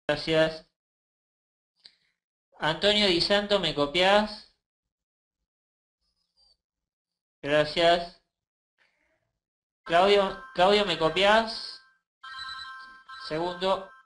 Gracias. Antonio Di Santo, ¿me copias? Gracias. Claudio, ¿me copias? Segundo.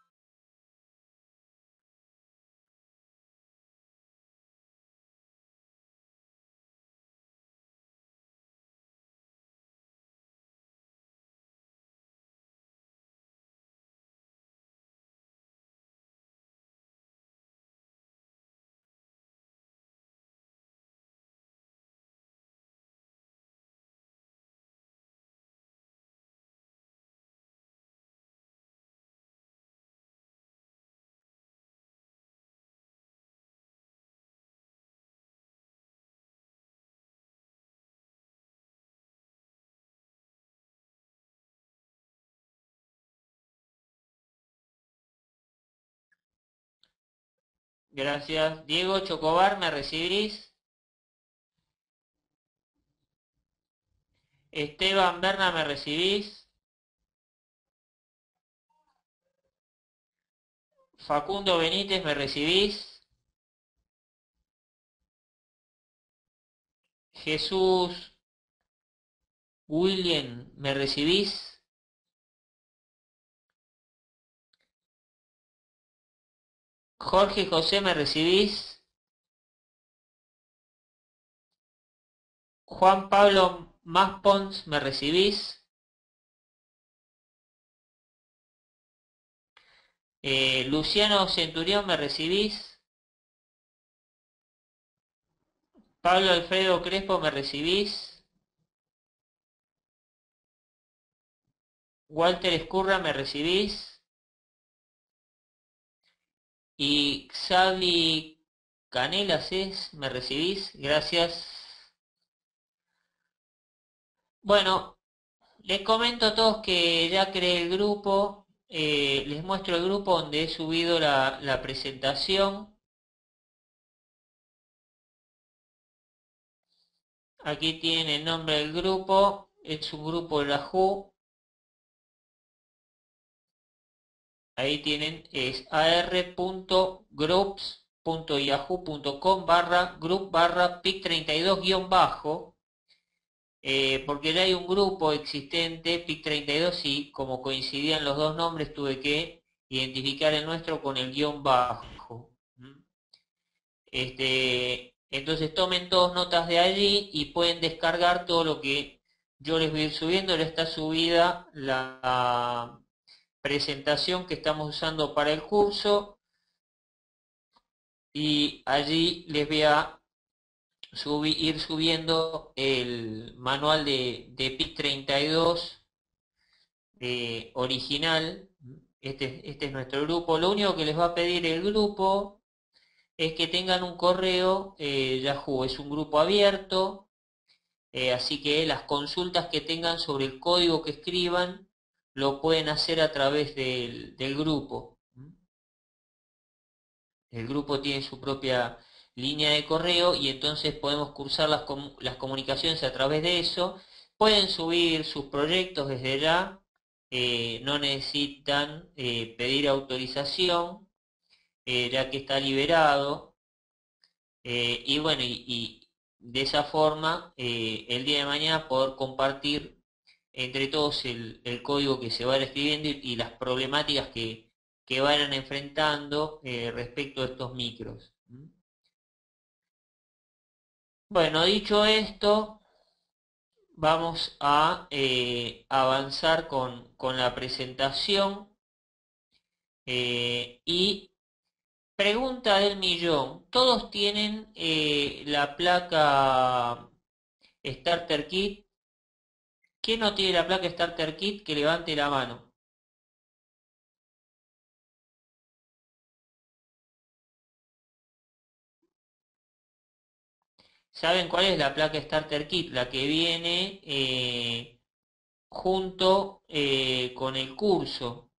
Gracias. Diego Chocobar, ¿me recibís? Esteban Berna, ¿me recibís? Facundo Benítez, ¿me recibís? Jesús William, ¿me recibís? Jorge José, ¿me recibís? Juan Pablo Maspons, ¿me recibís? Luciano Centurión, ¿me recibís? Pablo Alfredo Crespo, ¿me recibís? Walter Escurra, ¿me recibís? Y Xavi Canelas es, ¿me recibís? Gracias. Bueno, les comento a todos que ya creé el grupo. Les muestro el grupo donde he subido la presentación. Aquí tienen el nombre del grupo. Es un grupo de la JU. Ahí tienen, es ar.groups.yahoo.com group pic32 guión bajo. Porque ya hay un grupo existente, PIC32, y como coincidían los dos nombres tuve que identificar el nuestro con el guión bajo. Entonces tomen todas notas de allí y pueden descargar todo lo que yo les voy a ir subiendo. Ya está subida la presentación que estamos usando para el curso y allí les voy a ir subiendo el manual de PIC32 original. Este es nuestro grupo. Lo único que les va a pedir el grupo es que tengan un correo Yahoo. Es un grupo abierto, así que las consultas que tengan sobre el código que escriban lo pueden hacer a través del grupo. El grupo tiene su propia línea de correo y entonces podemos cursar las comunicaciones a través de eso. Pueden subir sus proyectos desde ya, no necesitan pedir autorización, ya que está liberado. Y bueno, y de esa forma, el día de mañana poder compartir entre todos el código que se va escribiendo y las problemáticas que vayan enfrentando respecto a estos micros. Bueno, dicho esto, vamos a avanzar con la presentación y pregunta del millón. ¿Todos tienen la placa Starter Kit? ¿Quién no tiene la placa Starter Kit? Que levante la mano. ¿Saben cuál es la placa Starter Kit? La que viene junto con el curso.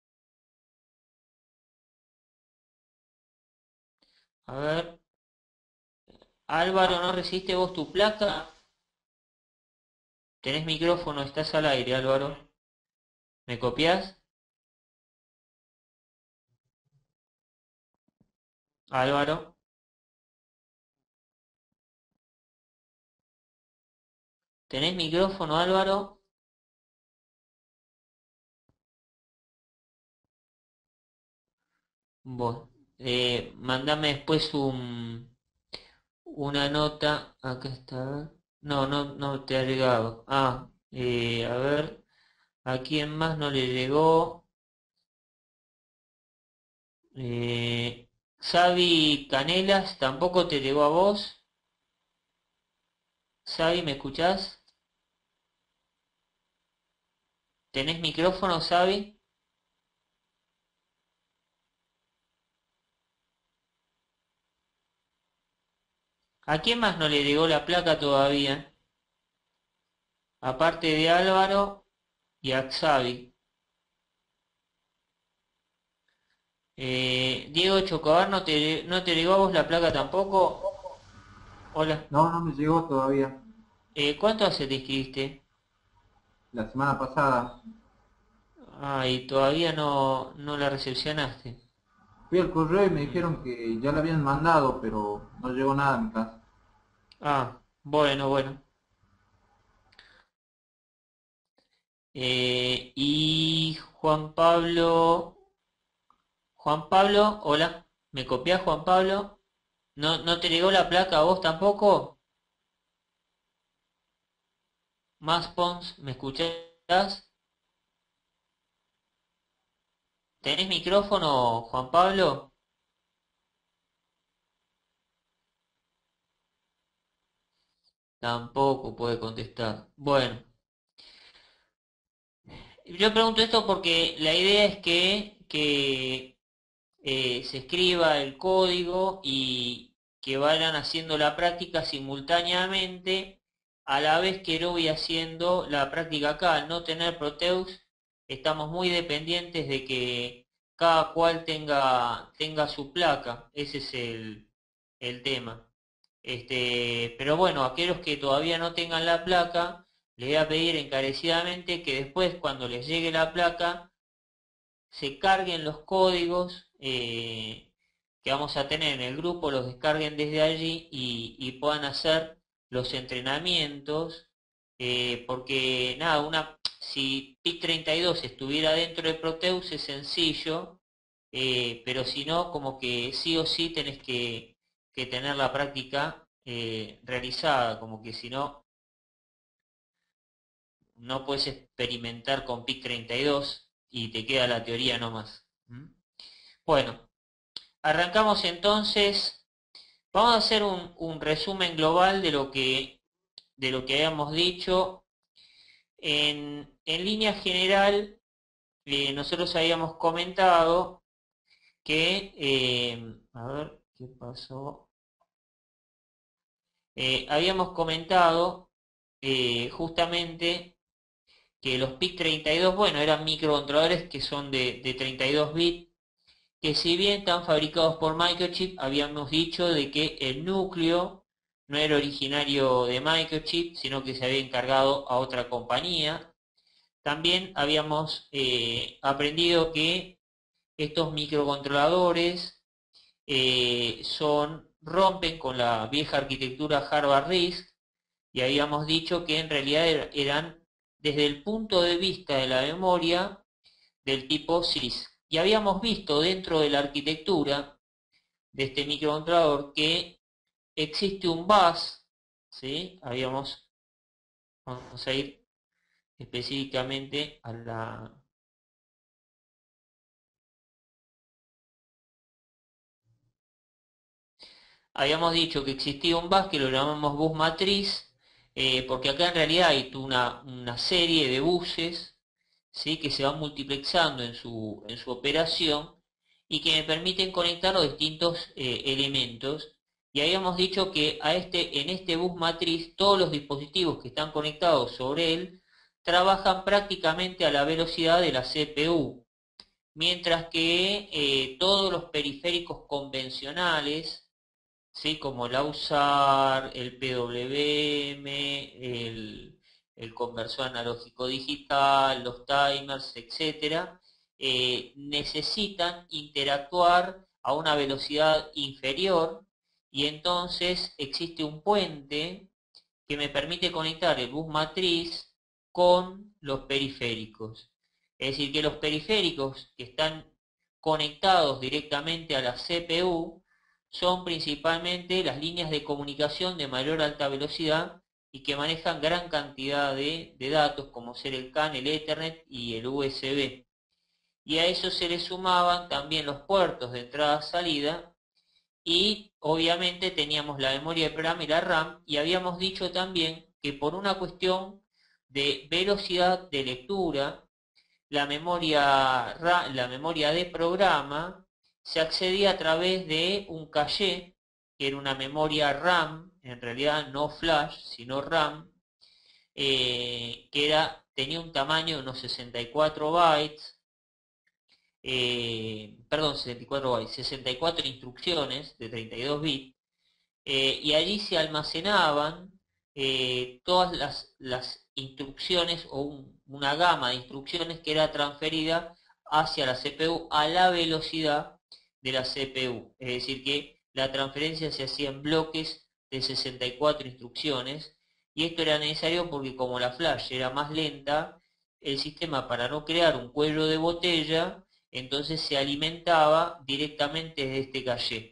A ver, Álvaro, ¿no recibiste vos tu placa? Tenés micrófono, estás al aire, Álvaro. ¿Me copias? Álvaro. ¿Tenés micrófono, Álvaro? Bueno, mandame después una nota. Acá está. No, no te ha llegado. A ver, ¿a quién más no le llegó? Xavi Canelas, ¿tampoco te llegó a vos? Xavi, ¿me escuchás? ¿Tenés micrófono, Xavi? ¿A quién más no le llegó la placa todavía? Aparte de Álvaro y a Xavi. Diego Chocobar, ¿no te llegó a vos la placa tampoco? Hola. No, no me llegó todavía. ¿Cuánto hace te inscribiste? La semana pasada Y todavía no la recepcionaste. fui al correo y me Mm. dijeron que ya la habían mandado, pero no llegó nada a mi casa. Bueno. Y Juan Pablo, hola. ¿Me copiás, Juan Pablo? ¿No te llegó la placa a vos tampoco? Más Pons, ¿me escuchás? ¿Tenés micrófono, Juan Pablo? Tampoco puede contestar. Bueno, yo pregunto esto porque la idea es que se escriba el código y que vayan haciendo la práctica simultáneamente a la vez que yo voy haciendo la práctica acá. Al no tener Proteus, estamos muy dependientes de que cada cual tenga su placa. Ese es el tema. Pero bueno, aquellos que todavía no tengan la placa, les voy a pedir encarecidamente que después cuando les llegue la placa, se carguen los códigos que vamos a tener en el grupo, los descarguen desde allí y puedan hacer los entrenamientos, porque nada, si PIC32 estuviera dentro de Proteus es sencillo, pero si no, como que sí o sí tenés que tener la práctica realizada, como que si no, no puedes experimentar con PIC32 y te queda la teoría nomás. ¿Mm? Bueno, arrancamos entonces. Vamos a hacer un resumen global de lo que habíamos dicho. En línea general, nosotros habíamos comentado que, a ver, ¿qué pasó? Habíamos comentado justamente que los PIC32, bueno, eran microcontroladores que son de 32 bits, que si bien están fabricados por Microchip, habíamos dicho de que el núcleo no era originario de Microchip, sino que se había encargado a otra compañía. También habíamos aprendido que estos microcontroladores rompen con la vieja arquitectura Harvard RISC y habíamos dicho que en realidad eran desde el punto de vista de la memoria del tipo CIS. Y habíamos visto dentro de la arquitectura de este microcontrolador que existe un bus, ¿sí? Vamos a ir específicamente a habíamos dicho que existía un bus que lo llamamos bus matriz, porque acá en realidad hay una serie de buses, ¿sí? Que se van multiplexando en su operación y que me permiten conectar los distintos elementos. Y habíamos dicho que en este bus matriz todos los dispositivos que están conectados sobre él trabajan prácticamente a la velocidad de la CPU, mientras que todos los periféricos convencionales, ¿sí? Como el AUSAR, el PWM, el conversor analógico digital, los timers, etcétera, necesitan interactuar a una velocidad inferior, y entonces existe un puente que me permite conectar el bus matriz con los periféricos. Es decir, que los periféricos que están conectados directamente a la CPU son principalmente las líneas de comunicación de mayor alta velocidad y que manejan gran cantidad de datos, como ser el CAN, el Ethernet y el USB. Y a eso se le sumaban también los puertos de entrada-salida, y obviamente teníamos la memoria de programa y la RAM, y habíamos dicho también que por una cuestión de velocidad de lectura, la memoria de programa se accedía a través de un caché, que era una memoria RAM, en realidad no flash, sino RAM, tenía un tamaño de unos 64 bytes, perdón, 64 bytes, 64 instrucciones de 32 bits, y allí se almacenaban todas las instrucciones o una gama de instrucciones que era transferida hacia la CPU a la velocidad de la CPU. Es decir, que la transferencia se hacía en bloques de 64 instrucciones, y esto era necesario porque como la flash era más lenta, el sistema, para no crear un cuello de botella, entonces se alimentaba directamente de este caché.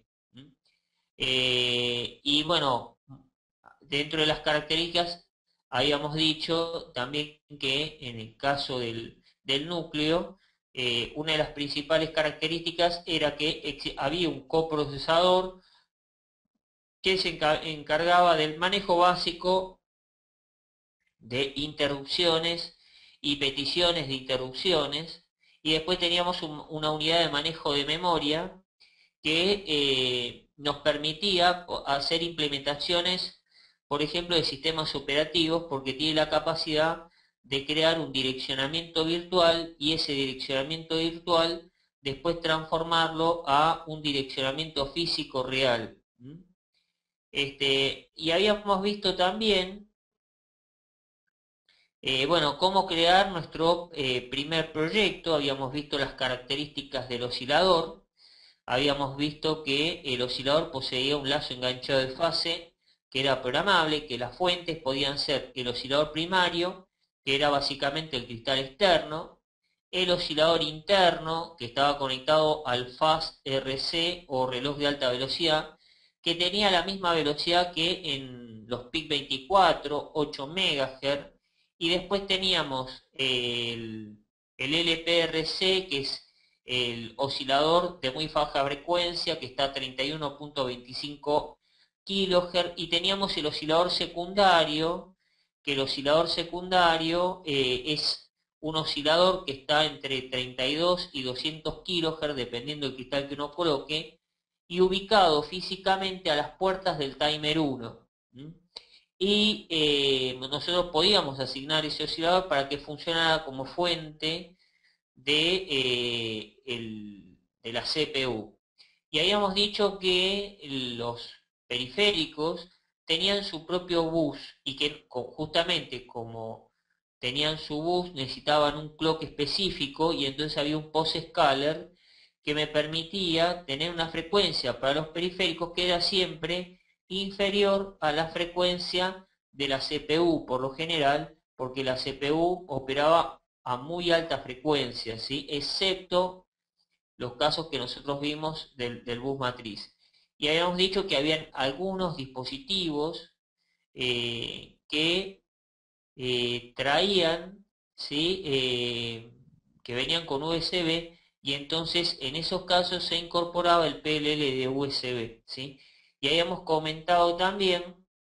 Y bueno, dentro de las características habíamos dicho también que en el caso del núcleo, una de las principales características era que había un coprocesador que se encargaba del manejo básico de interrupciones y peticiones de interrupciones, y después teníamos una unidad de manejo de memoria que nos permitía hacer implementaciones, por ejemplo, de sistemas operativos, porque tiene la capacidad de crear un direccionamiento virtual, y ese direccionamiento virtual después transformarlo a un direccionamiento físico real. Y habíamos visto también, bueno, cómo crear nuestro primer proyecto. Habíamos visto las características del oscilador. Habíamos visto que el oscilador poseía un lazo enganchado de fase que era programable, que las fuentes podían ser el oscilador primario, que era básicamente el cristal externo, el oscilador interno, que estaba conectado al fast RC o reloj de alta velocidad, que tenía la misma velocidad que en los PIC24, 8 MHz, y después teníamos el LPRC, que es el oscilador de muy baja frecuencia, que está a 31.25 kHz, y teníamos el oscilador secundario, que el oscilador secundario es un oscilador que está entre 32 y 200 kHz, dependiendo del cristal que uno coloque, y ubicado físicamente a las puertas del timer 1. Y nosotros podíamos asignar ese oscilador para que funcionara como fuente de la CPU. Y habíamos dicho que los periféricos tenían su propio bus, y que justamente como tenían su bus necesitaban un clock específico, y entonces había un post-scaler que me permitía tener una frecuencia para los periféricos que era siempre inferior a la frecuencia de la CPU, por lo general, porque la CPU operaba a muy alta frecuencia, ¿sí? Excepto los casos que nosotros vimos del bus matriz. Y habíamos dicho que habían algunos dispositivos que traían, ¿sí? Que venían con USB, y entonces en esos casos se incorporaba el PLL de USB, ¿sí? Y habíamos comentado también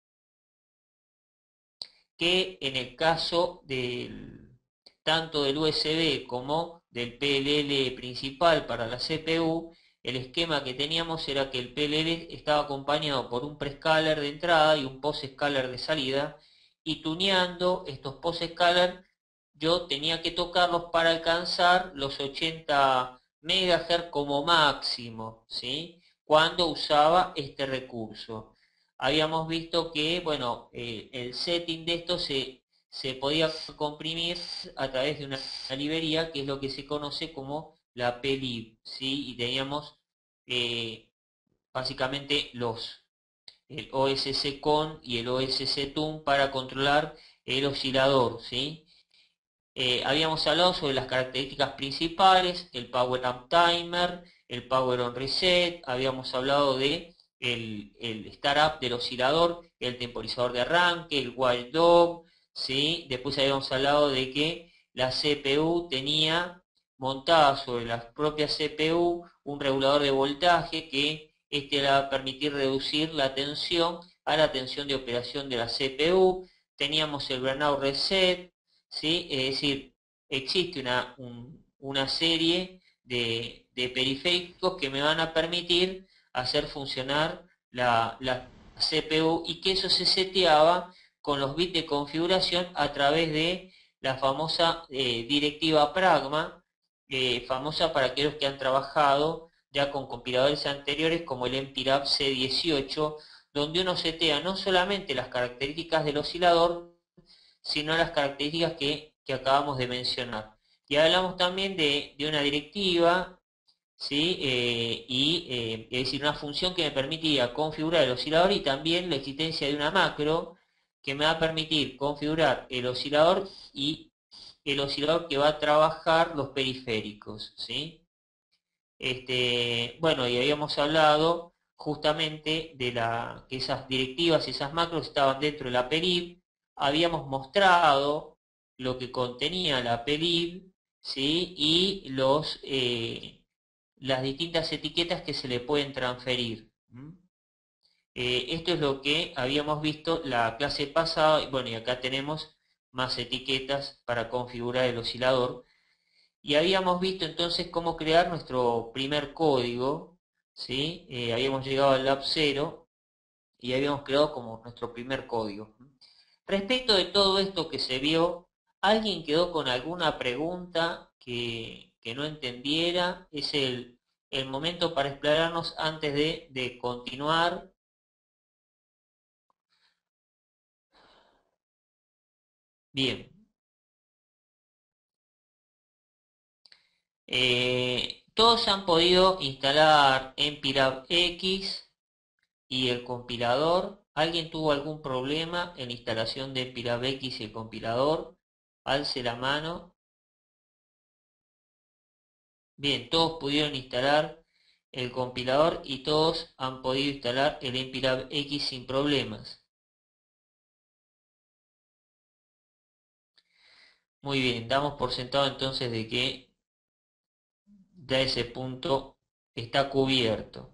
que en el caso tanto del USB como del PLL principal para la CPU, el esquema que teníamos era que el PLL estaba acompañado por un prescaler de entrada y un post-scaler de salida, y tuneando estos post-scaler yo tenía que tocarlos para alcanzar los 80 MHz como máximo, ¿sí? Cuando usaba este recurso. Habíamos visto que, bueno, el setting de esto se podía comprimir a través de una librería que es lo que se conoce como la plib, ¿sí? Y teníamos básicamente el OSC CON y el OSC TUN para controlar el oscilador, ¿sí? Habíamos hablado sobre las características principales, el Power Up Timer, el Power On Reset, habíamos hablado de el Startup del oscilador, el temporizador de arranque, el Watchdog, ¿sí? Después habíamos hablado de que la CPU tenía montada sobre la propia CPU un regulador de voltaje que le va a permitir reducir la tensión a la tensión de operación de la CPU. Teníamos el Burnout Reset, ¿sí? Es decir, existe una serie de periféricos que me van a permitir hacer funcionar la CPU y que eso se seteaba con los bits de configuración a través de la famosa directiva Pragma, famosa para aquellos que han trabajado ya con compiladores anteriores como el MPIRAP C18, donde uno setea no solamente las características del oscilador, sino las características que acabamos de mencionar. Y hablamos también de una directiva, ¿sí? Es decir, una función que me permitía configurar el oscilador y también la existencia de una macro que me va a permitir configurar el oscilador y el oscilador que va a trabajar los periféricos, ¿sí? Bueno, y habíamos hablado justamente de que esas directivas, esas macros estaban dentro de la PERIB. Habíamos mostrado lo que contenía la PERIB, ¿sí? Y las distintas etiquetas que se le pueden transferir. Esto es lo que habíamos visto la clase pasada. Bueno, y acá tenemos más etiquetas para configurar el oscilador. Y habíamos visto entonces cómo crear nuestro primer código, ¿sí? Habíamos llegado al lab 0 y habíamos creado como nuestro primer código. Respecto de todo esto que se vio, ¿alguien quedó con alguna pregunta que no entendiera? Es el momento para explorarnos antes de continuar. Bien. Todos han podido instalar MPLAB X y el compilador. ¿Alguien tuvo algún problema en la instalación de MPLAB X y el compilador? Alce la mano. Bien, todos pudieron instalar el compilador y todos han podido instalar el MPLAB X sin problemas. Muy bien, damos por sentado entonces de que ya ese punto está cubierto.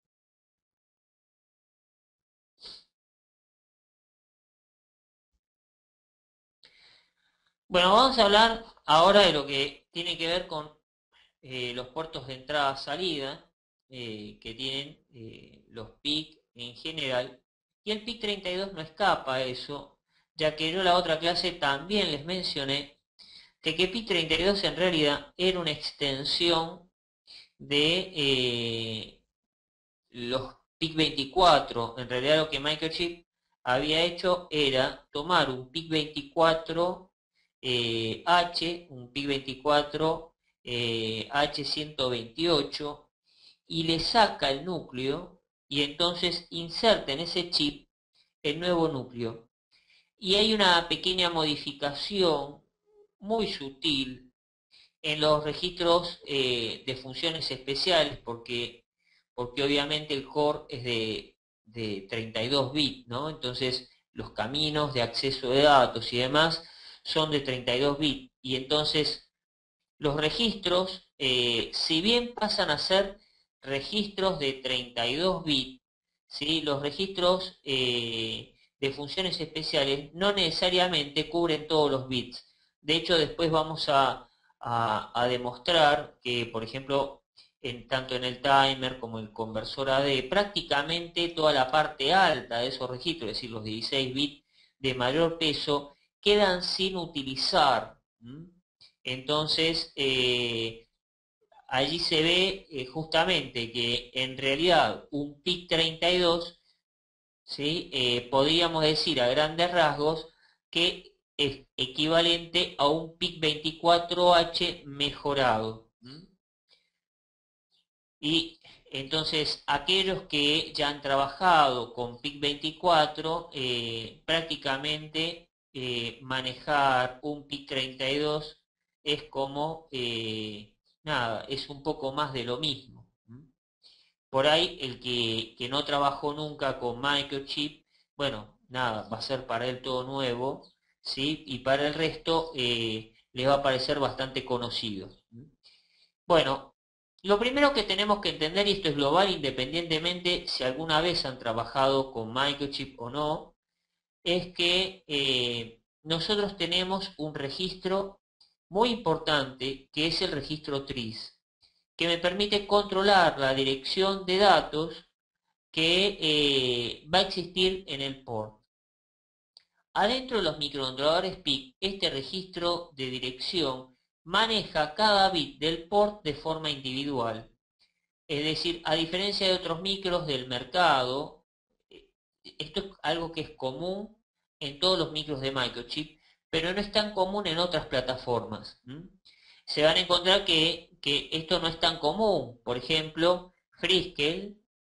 Bueno, vamos a hablar ahora de lo que tiene que ver con los puertos de entrada-salida que tienen los PIC en general. Y el PIC 32 no escapa a eso, ya que yo en la otra clase también les mencioné que PIC 32 en realidad era una extensión de los PIC 24. En realidad lo que Microchip había hecho era tomar un PIC 24 H, un PIC 24 H128 y le saca el núcleo y entonces inserta en ese chip el nuevo núcleo. Y hay una pequeña modificación muy sutil en los registros de funciones especiales porque obviamente el core es de 32 bits, ¿no? Entonces los caminos de acceso de datos y demás son de 32 bits y entonces los registros, si bien pasan a ser registros de 32 bits, ¿sí? Los registros de funciones especiales no necesariamente cubren todos los bits. De hecho, después vamos a demostrar que, por ejemplo, tanto en el timer como en el conversor AD, prácticamente toda la parte alta de esos registros, es decir, los 16 bits de mayor peso, quedan sin utilizar. Entonces, allí se ve justamente que en realidad un PIC 32, ¿sí? Podríamos decir a grandes rasgos que es equivalente a un PIC 24H mejorado. Y Entonces, aquellos que ya han trabajado con PIC24, prácticamente manejar un PIC32 es como, nada, es un poco más de lo mismo. Por ahí, el que no trabajó nunca con microchip, bueno, nada, va a ser para él todo nuevo, ¿sí? Y para el resto les va a parecer bastante conocido. Bueno, lo primero que tenemos que entender, y esto es global independientemente si alguna vez han trabajado con microchip o no, es que nosotros tenemos un registro muy importante que es el registro TRIS, que me permite controlar la dirección de datos que va a existir en el port. Adentro de los microcontroladores PIC, este registro de dirección maneja cada bit del port de forma individual. Es decir, a diferencia de otros micros del mercado, esto es algo que es común en todos los micros de microchip, pero no es tan común en otras plataformas. Se van a encontrar que esto no es tan común. Por ejemplo, Freescale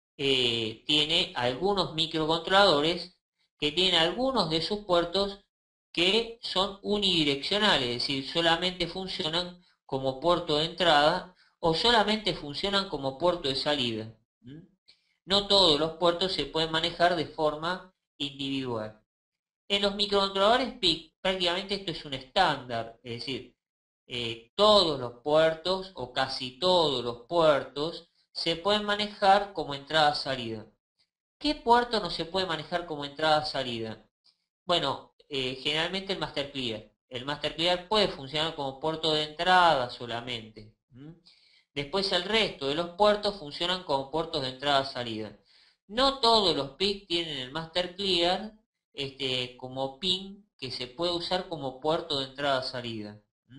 tiene algunos microcontroladores que tienen algunos de sus puertos que son unidireccionales, es decir, solamente funcionan como puerto de entrada o solamente funcionan como puerto de salida. No todos los puertos se pueden manejar de forma individual. En los microcontroladores PIC prácticamente esto es un estándar, es decir, todos los puertos o casi todos los puertos se pueden manejar como entrada-salida. ¿Qué puerto no se puede manejar como entrada-salida? Bueno, generalmente el Master Clear. El Master Clear puede funcionar como puerto de entrada solamente. Después el resto de los puertos funcionan como puertos de entrada-salida. No todos los PIC tienen el Master Clear como pin que se puede usar como puerto de entrada-salida.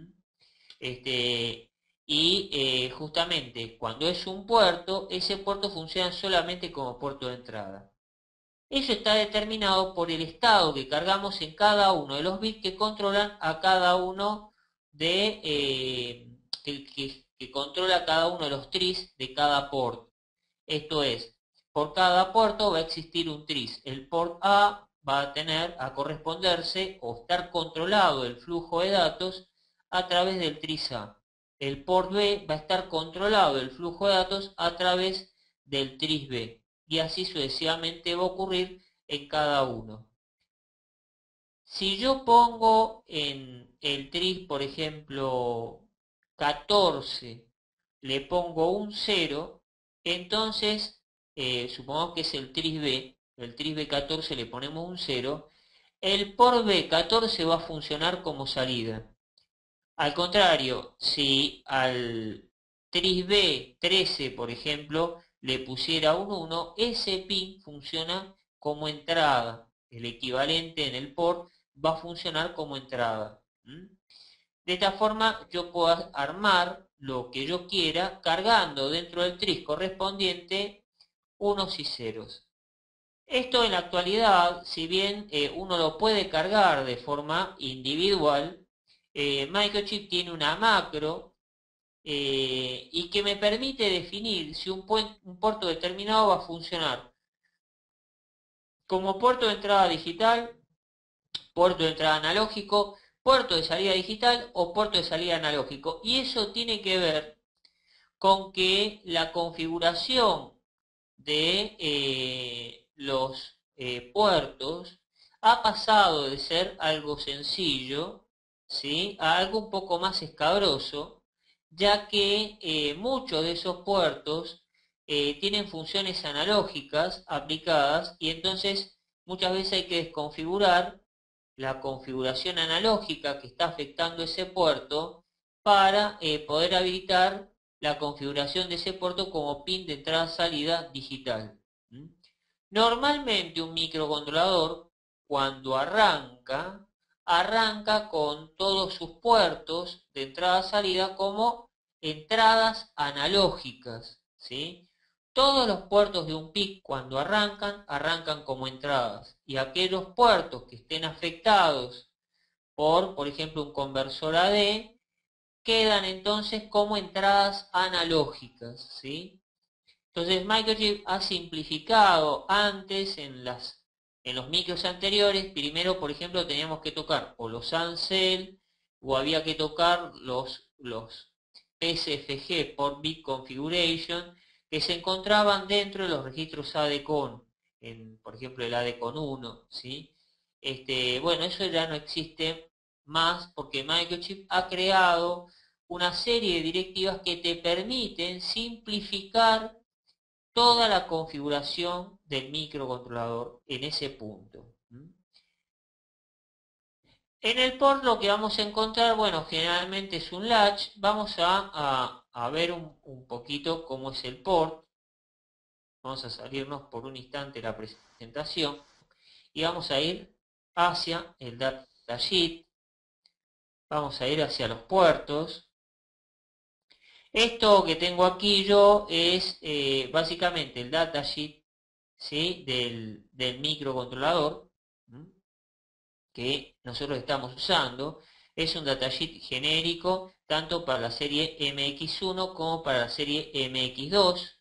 Este, y justamente cuando es un puerto, ese puerto funciona solamente como puerto de entrada. Eso está determinado por el estado que cargamos en cada uno de los bits que controlan a cada uno de que controla cada uno de los tris de cada port. Esto es, por cada puerto va a existir un tris. El port A va a tener a corresponderse o estar controlado el flujo de datos a través del tris A. El port B va a estar controlado el flujo de datos a través del tris B. Y así sucesivamente va a ocurrir en cada uno. Si yo pongo en el tris, por ejemplo, 14, le pongo un 0, entonces, supongamos que es el tris B, el tris B14 le ponemos un 0, el port B14 va a funcionar como salida. Al contrario, si al tris B13, por ejemplo, le pusiera un 1, ese pin funciona como entrada. El equivalente en el port va a funcionar como entrada. De esta forma yo puedo armar lo que yo quiera cargando dentro del tris correspondiente unos y ceros. Esto en la actualidad, si bien uno lo puede cargar de forma individual, Microchip tiene una macro y que me permite definir si un puerto determinado va a funcionar como puerto de entrada digital, puerto de entrada analógico, puerto de salida digital o puerto de salida analógico. Y eso tiene que ver con que la configuración de los puertos ha pasado de ser algo sencillo, ¿sí?, a algo un poco más escabroso, ya que muchos de esos puertos tienen funciones analógicas aplicadas y entonces muchas veces hay que desconfigurar la configuración analógica que está afectando ese puerto para poder habilitar la configuración de ese puerto como pin de entrada-salida digital. Normalmente un microcontrolador, cuando arranca con todos sus puertos de entrada-salida como entradas analógicas, ¿sí? Todos los puertos de un PIC cuando arrancan como entradas. Y aquellos puertos que estén afectados por ejemplo, un conversor AD, quedan entonces como entradas analógicas, ¿sí? Entonces Microchip ha simplificado antes en los micros anteriores. Primero, por ejemplo, teníamos que tocar o los ANSEL o había que tocar los PSFG por Bit Configuration que se encontraban dentro de los registros ADCON, por ejemplo el ADCON 1, ¿sí? Bueno, eso ya no existe más porque Microchip ha creado una serie de directivas que te permiten simplificar toda la configuración del microcontrolador en ese punto. En el port lo que vamos a encontrar, bueno, generalmente es un latch. Vamos a ver un poquito cómo es el port. Vamos a salirnos por un instante de la presentación y vamos a ir hacia el datasheet. Vamos a ir hacia los puertos. Esto que tengo aquí yo es básicamente el datasheet, ¿sí? del microcontrolador que nosotros estamos usando. Es un datasheet genérico tanto para la serie MX1 como para la serie MX2.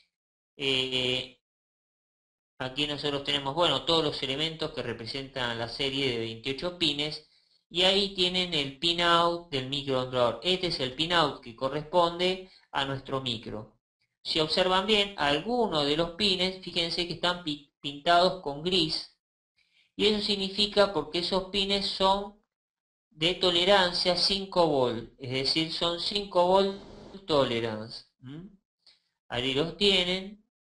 Aquí nosotros tenemos, bueno, todos los elementos que representan la serie de 28 pines y ahí tienen el pinout del microcontrolador. Este es el pinout que corresponde a nuestro micro. Si observan bien, algunos de los pines, fíjense que están pintados con gris y eso significa porque esos pines son de tolerancia 5 volt, es decir, son 5 volt tolerance. Ahí los tienen.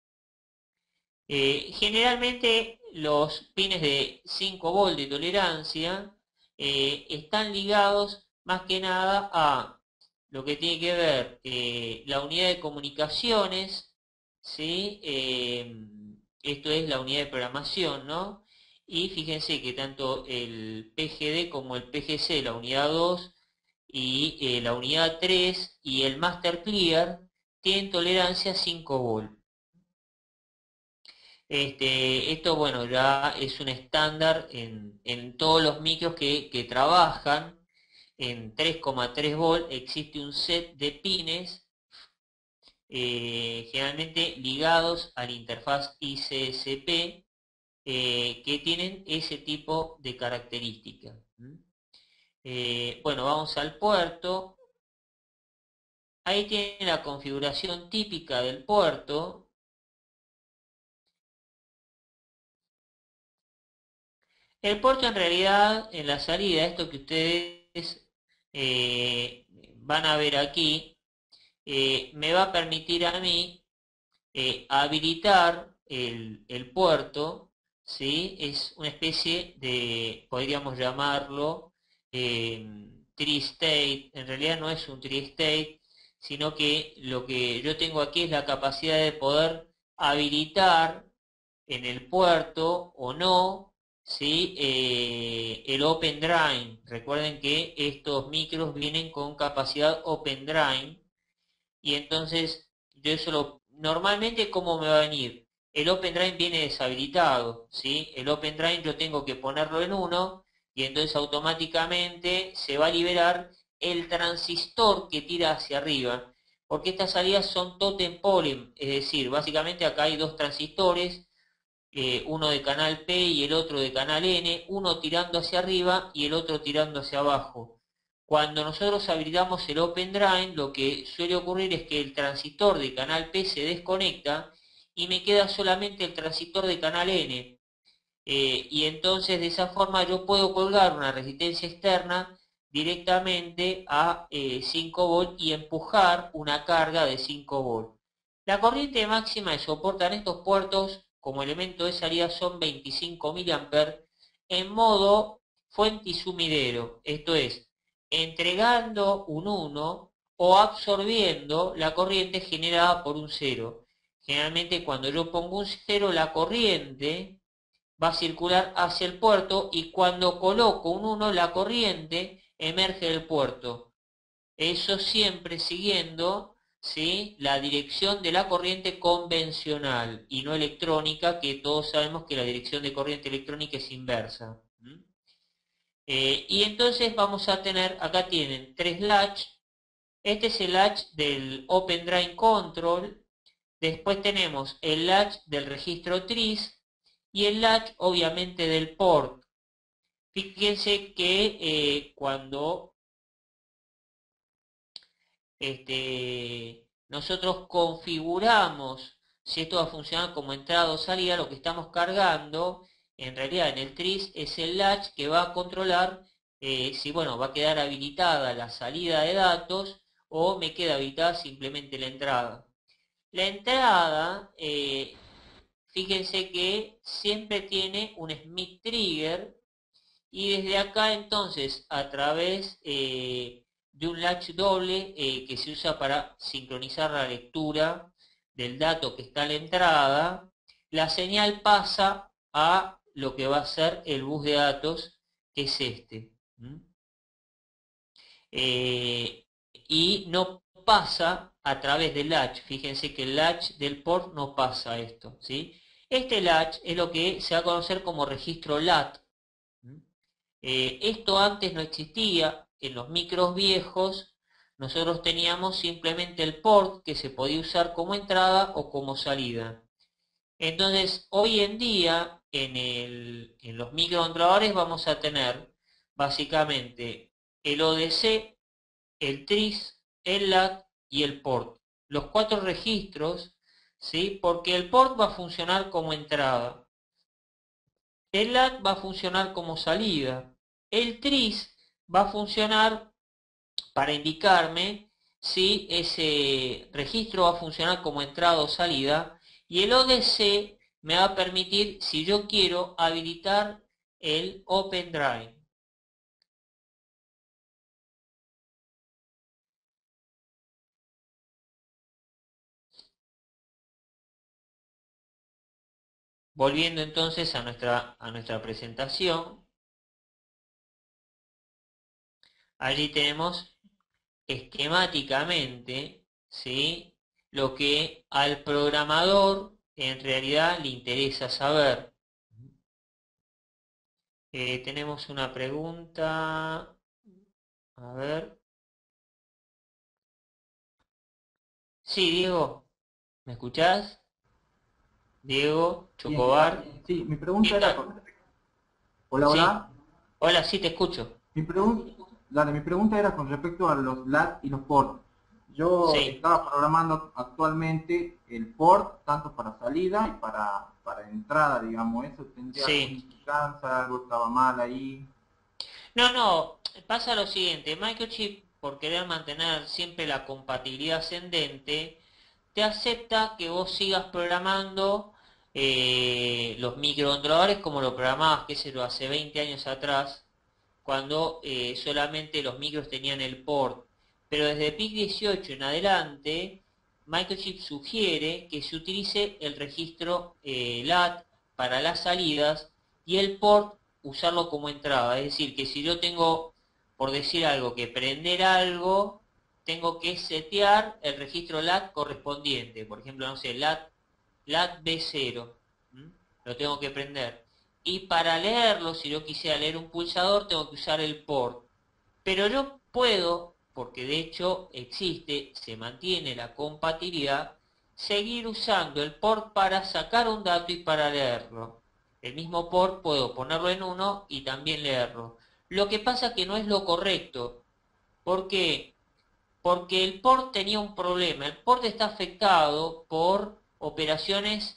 Generalmente los pines de 5 volt de tolerancia están ligados más que nada a lo que tiene que ver la unidad de comunicaciones, ¿sí? Esto es la unidad de programación, ¿no? Y fíjense que tanto el PGD como el PGC, la unidad 2 y la unidad 3 y el Master Clear tienen tolerancia 5 volt. Esto, bueno, ya es un estándar en todos los micros que trabajan en 3,3 volt. Existe un set de pines generalmente ligados a la interfaz ICSP que tienen ese tipo de características. Bueno, vamos al puerto. Ahí tiene la configuración típica del puerto. El puerto en realidad, en la salida, esto que ustedes van a ver aquí, me va a permitir a mí habilitar el puerto, ¿sí? Es una especie de, podríamos llamarlo, tri-state. En realidad no es un tri-state, sino que lo que yo tengo aquí es la capacidad de poder habilitar en el puerto o no, ¿sí? El Open Drive. Recuerden que estos micros vienen con capacidad Open Drive y entonces yo eso normalmente ¿cómo me va a venir? El Open Drive viene deshabilitado, ¿sí? El Open Drive yo tengo que ponerlo en 1 y entonces automáticamente se va a liberar el transistor que tira hacia arriba, porque estas salidas son totem pole, es decir, básicamente acá hay dos transistores, uno de canal P y el otro de canal N, uno tirando hacia arriba y el otro tirando hacia abajo. Cuando nosotros habilitamos el Open Drive, lo que suele ocurrir es que el transistor de canal P se desconecta y me queda solamente el transistor de canal N. Y entonces de esa forma yo puedo colgar una resistencia externa directamente a 5 volt y empujar una carga de 5 volt. La corriente máxima que soportan estos puertos como elemento de salida son 25 mA en modo fuente y sumidero, esto es, entregando un 1 o absorbiendo la corriente generada por un 0. Generalmente cuando yo pongo un 0 la corriente va a circular hacia el puerto y cuando coloco un 1 la corriente emerge del puerto. Eso siempre siguiendo, ¿sí? La dirección de la corriente convencional y no electrónica, que todos sabemos que la dirección de corriente electrónica es inversa. Y entonces vamos a tener, acá tienen tres latch. Este es el latch del Open Drive Control Después tenemos el latch del registro tris y el latch obviamente del port. Fíjense que cuando nosotros configuramos si esto va a funcionar como entrada o salida, lo que estamos cargando en realidad en el tris es el latch que va a controlar si bueno, va a quedar habilitada la salida de datos o me queda habilitada simplemente la entrada. La entrada, fíjense que siempre tiene un Smith trigger y desde acá entonces a través de un latch doble que se usa para sincronizar la lectura del dato que está en la entrada, la señal pasa a lo que va a ser el bus de datos, que es este. Y no pasa a través del latch. Fíjense que el latch del port no pasa esto, ¿sí? Este latch es lo que se va a conocer como registro LAT. Esto antes no existía. En los micros viejos nosotros teníamos simplemente el port que se podía usar como entrada o como salida. Entonces hoy en día en los microcontroladores vamos a tener básicamente el ODC, el tris, el lat y el port. Los 4 registros, ¿sí? Porque el port va a funcionar como entrada. El lat va a funcionar como salida. El tris va a funcionar para indicarme si ese registro va a funcionar como entrada o salida. Y el ODC me va a permitir si yo quiero habilitar el Open Drive. Volviendo entonces a nuestra presentación, allí tenemos esquemáticamente, ¿sí?, lo que al programador en realidad le interesa saber. Tenemos una pregunta, a ver. Sí, Diego, ¿me escuchás? Diego, Bien, ¿qué tal? Chocobar, Sí, mi ¿qué pregunta era tal? con respecto. Hola, Sí, hola. hola, sí te escucho. Mi pregunta era con respecto a los LAT y los port. Yo Sí, estaba programando actualmente el port tanto para salida y para entrada, digamos. ¿Eso tendría alguna sí. implicancia? ¿Algo estaba mal ahí? No, no, pasa lo siguiente, Microchip, por querer mantener siempre la compatibilidad ascendente, te acepta que vos sigas programando los microcontroladores como lo programabas, qué sé yo, hace 20 años atrás, cuando solamente los micros tenían el port. Pero desde PIC 18 en adelante, Microchip sugiere que se utilice el registro LAT para las salidas y el port usarlo como entrada. Es decir, que si yo tengo, por decir algo, que prender algo, tengo que setear el registro LAT correspondiente. Por ejemplo, no sé, LAT B0. ¿Mm? Lo tengo que prender. Y para leerlo, si yo quisiera leer un pulsador, tengo que usar el port. Pero yo puedo, porque de hecho existe, se mantiene la compatibilidad, seguir usando el port para sacar un dato y para leerlo. El mismo port puedo ponerlo en uno y también leerlo. Lo que pasa que no es lo correcto. ¿Por qué? Porque el port tenía un problema. El port está afectado por operaciones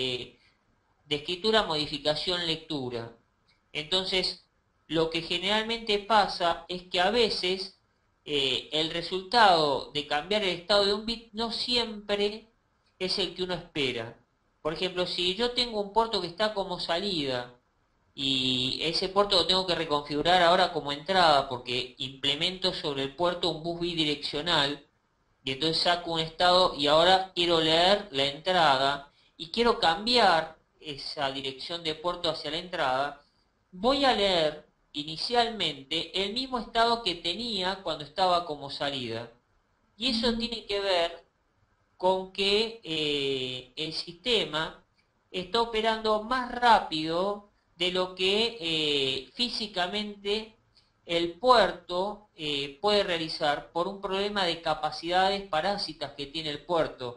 de escritura, modificación, lectura. Entonces, lo que generalmente pasa es que a veces el resultado de cambiar el estado de un bit no siempre es el que uno espera. Por ejemplo, si yo tengo un puerto que está como salida y ese puerto lo tengo que reconfigurar ahora como entrada porque implemento sobre el puerto un bus bidireccional y entonces saco un estado y ahora quiero leer la entrada y quiero cambiar esa dirección de puerto hacia la entrada, voy a leer inicialmente el mismo estado que tenía cuando estaba como salida. Y eso tiene que ver con que el sistema está operando más rápido de lo que físicamente el puerto puede realizar por un problema de capacidades parásitas que tiene el puerto.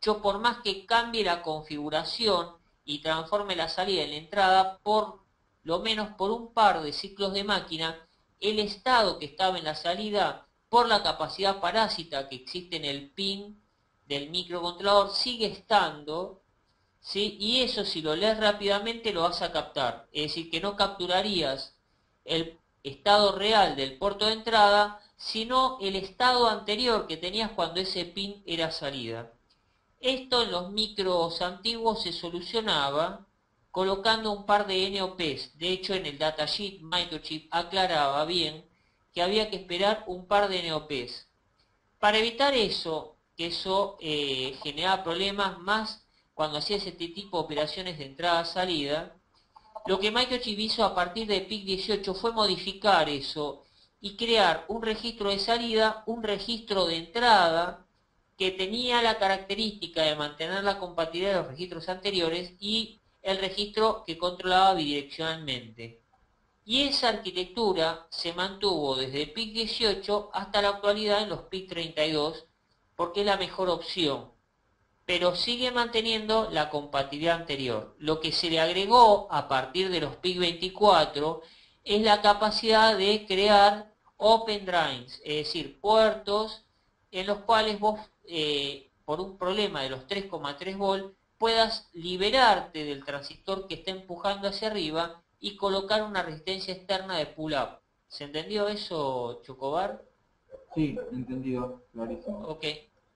yo por más que cambie la configuración y transforme la salida en la entrada, por lo menos por un par de ciclos de máquina, el estado que estaba en la salida, por la capacidad parásita que existe en el pin del microcontrolador, sigue estando, ¿sí? Y eso, si lo lees rápidamente, lo vas a captar. Es decir, que no capturarías el estado real del puerto de entrada, sino el estado anterior que tenías cuando ese pin era salida. Esto en los micros antiguos se solucionaba colocando un par de NOPs. De hecho, en el datasheet Microchip aclaraba bien que había que esperar un par de NOPs. Para evitar eso, que eso generaba problemas más cuando hacías este tipo de operaciones de entrada-salida, lo que Microchip hizo a partir de PIC 18 fue modificar eso y crear un registro de salida, un registro de entrada, que tenía la característica de mantener la compatibilidad de los registros anteriores y el registro que controlaba bidireccionalmente. Y esa arquitectura se mantuvo desde PIC 18 hasta la actualidad en los PIC 32, porque es la mejor opción, pero sigue manteniendo la compatibilidad anterior. Lo que se le agregó a partir de los PIC 24 es la capacidad de crear open drains, es decir, puertos en los cuales vos, por un problema de los 3,3 volt, puedas liberarte del transistor que está empujando hacia arriba y colocar una resistencia externa de pull-up. ¿Se entendió eso, Chocobar? Sí, entendido, clarísimo. Ok.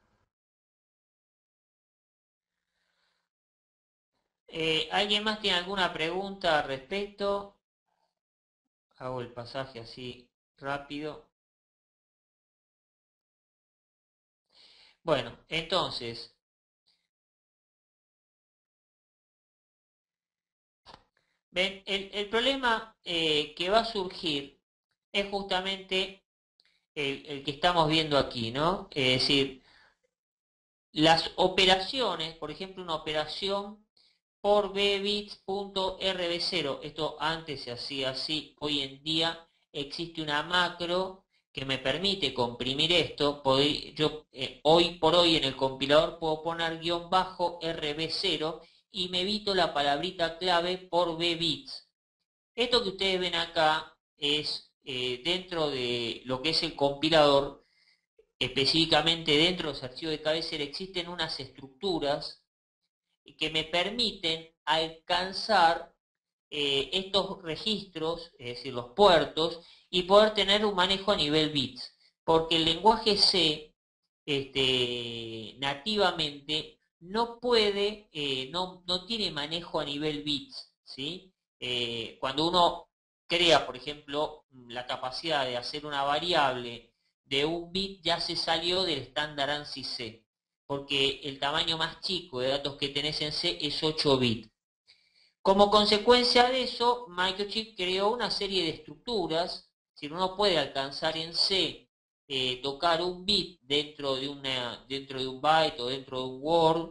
¿Alguien más tiene alguna pregunta al respecto? Hago el pasaje así rápido. Bueno, entonces, ven, el problema que va a surgir es justamente el que estamos viendo aquí, ¿no? Es decir, las operaciones, por ejemplo, una operación por bbits.rb0, esto antes se hacía así, hoy en día existe una macro que me permite comprimir esto. Yo hoy por hoy en el compilador puedo poner guión bajo rb0 y me evito la palabrita clave por bbits. Esto que ustedes ven acá es dentro de lo que es el compilador, específicamente dentro de los archivos de cabecera existen unas estructuras que me permiten alcanzar estos registros, es decir, los puertos, y poder tener un manejo a nivel bits. Porque el lenguaje C nativamente no puede, no tiene manejo a nivel bits, ¿sí? Cuando uno crea, por ejemplo, la capacidad de hacer una variable de un bit, ya se salió del estándar ANSI C, porque el tamaño más chico de datos que tenés en C es 8 bits. Como consecuencia de eso, Microchip creó una serie de estructuras. Si uno puede alcanzar en C, tocar un bit dentro de un byte o dentro de un word,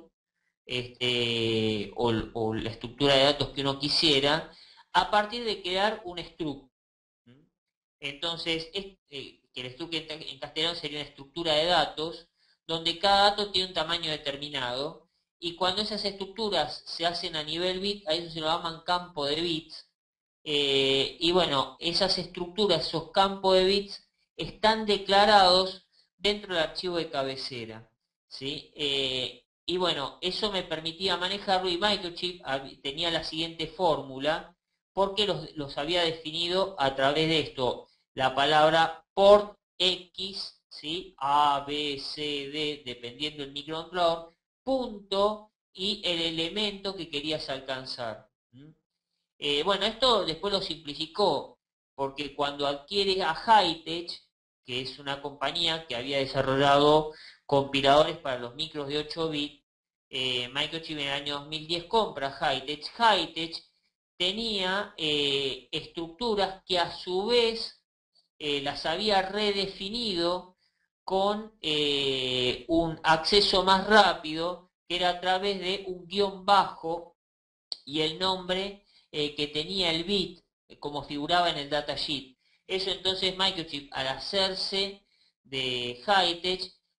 o la estructura de datos que uno quisiera, a partir de crear un struct. Entonces, que el struct en castellano sería una estructura de datos, donde cada dato tiene un tamaño determinado, y cuando esas estructuras se hacen a nivel bit, a eso se lo llaman campo de bits, y bueno, esas estructuras, esos campos de bits, están declarados dentro del archivo de cabecera, ¿sí? Y bueno, eso me permitía manejarlo, y Microchip tenía la siguiente fórmula, porque los había definido a través de esto, la palabra port X, ¿sí? A, B, C, D, dependiendo del microcontrolador, punto, y el elemento que querías alcanzar. Bueno, esto después lo simplificó, porque cuando adquiere a Hightech, que es una compañía que había desarrollado compiladores para los micros de 8 bits, Microchip en el año 2010 compra Hightech. Hightech tenía estructuras que a su vez las había redefinido con un acceso más rápido, que era a través de un guión bajo y el nombre que tenía el bit, como figuraba en el datasheet. Eso entonces Microchip, al hacerse de Hightech,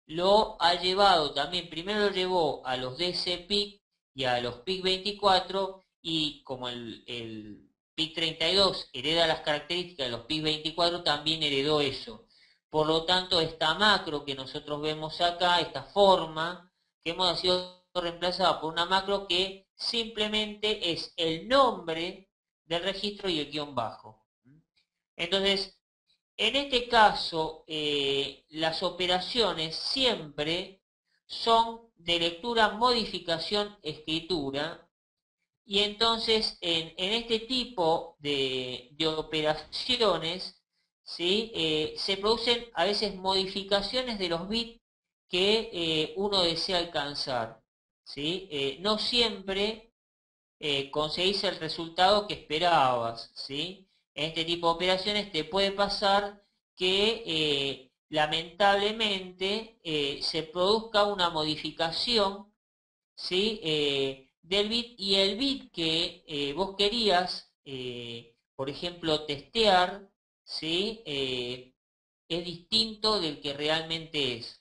lo ha llevado también, primero lo llevó a los DC-PIC y a los PIC24, y como el PIC32 hereda las características de los PIC24, también heredó eso. Por lo tanto, esta macro que nosotros vemos acá, esta forma, que hemos sido reemplazada por una macro que simplemente es el nombre del registro y el guión bajo. Entonces, en este caso, las operaciones siempre son de lectura, modificación, escritura, y entonces en este tipo de operaciones, ¿sí? Se producen a veces modificaciones de los bits que uno desea alcanzar, ¿sí? No siempre conseguís el resultado que esperabas, ¿sí? En este tipo de operaciones te puede pasar que lamentablemente se produzca una modificación, ¿sí? Del bit, y el bit que vos querías, por ejemplo, testear, ¿sí? Es distinto del que realmente es.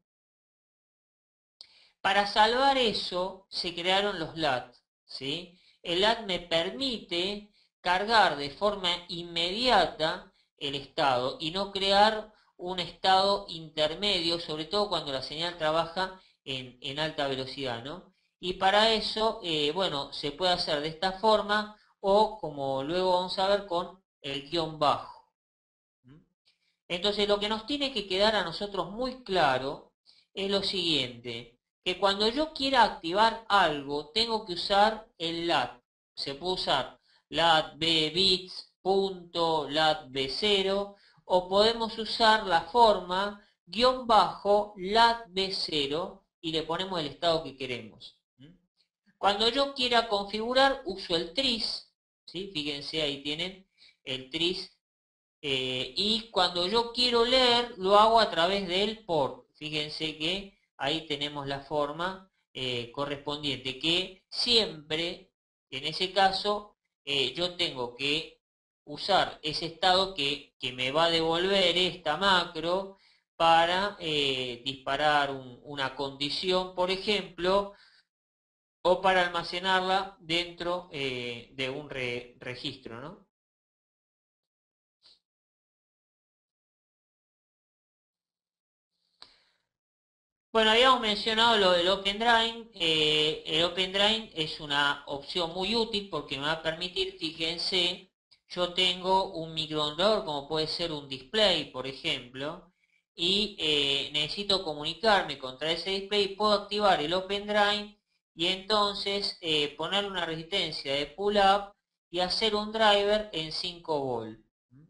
Para salvar eso se crearon los LAT, ¿sí? El LAT me permite cargar de forma inmediata el estado y no crear un estado intermedio, sobre todo cuando la señal trabaja en alta velocidad, ¿no? Y para eso, bueno, se puede hacer de esta forma o, como luego vamos a ver, con el guión bajo. Entonces, lo que nos tiene que quedar a nosotros muy claro es lo siguiente, que cuando yo quiera activar algo, tengo que usar el LAT. Se puede usar LAT B bits, punto, LAT B0, o podemos usar la forma guión bajo LAT B0 y le ponemos el estado que queremos. Cuando yo quiera configurar, uso el tris, ¿sí? Fíjense, ahí tienen el tris. Y cuando yo quiero leer, lo hago a través del port. Fíjense que ahí tenemos la forma correspondiente, que siempre, en ese caso, yo tengo que usar ese estado que me va a devolver esta macro para disparar una condición, por ejemplo, o para almacenarla dentro de un registro, ¿no? Bueno, habíamos mencionado lo del OpenDrive. El OpenDrive es una opción muy útil porque me va a permitir, fíjense, yo tengo un microcontrolador como puede ser un display, por ejemplo, y necesito comunicarme contra ese display, y puedo activar el OpenDrive y entonces ponerle una resistencia de pull-up y hacer un driver en 5 volts.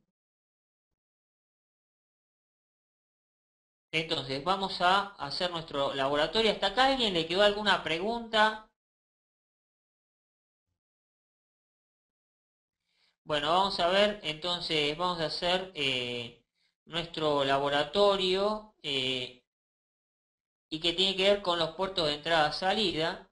Entonces, vamos a hacer nuestro laboratorio. ¿Hasta acá alguien le quedó alguna pregunta? Bueno, vamos a ver, entonces vamos a hacer nuestro laboratorio y que tiene que ver con los puertos de entrada-salida.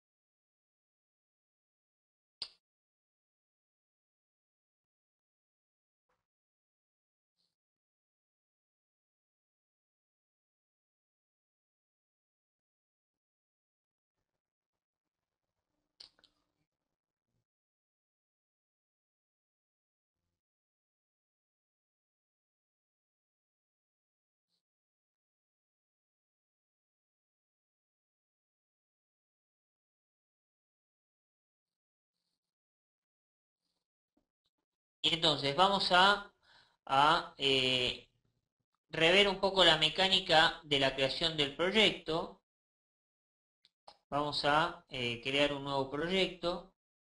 Y entonces vamos a rever un poco la mecánica de la creación del proyecto. Vamos a crear un nuevo proyecto.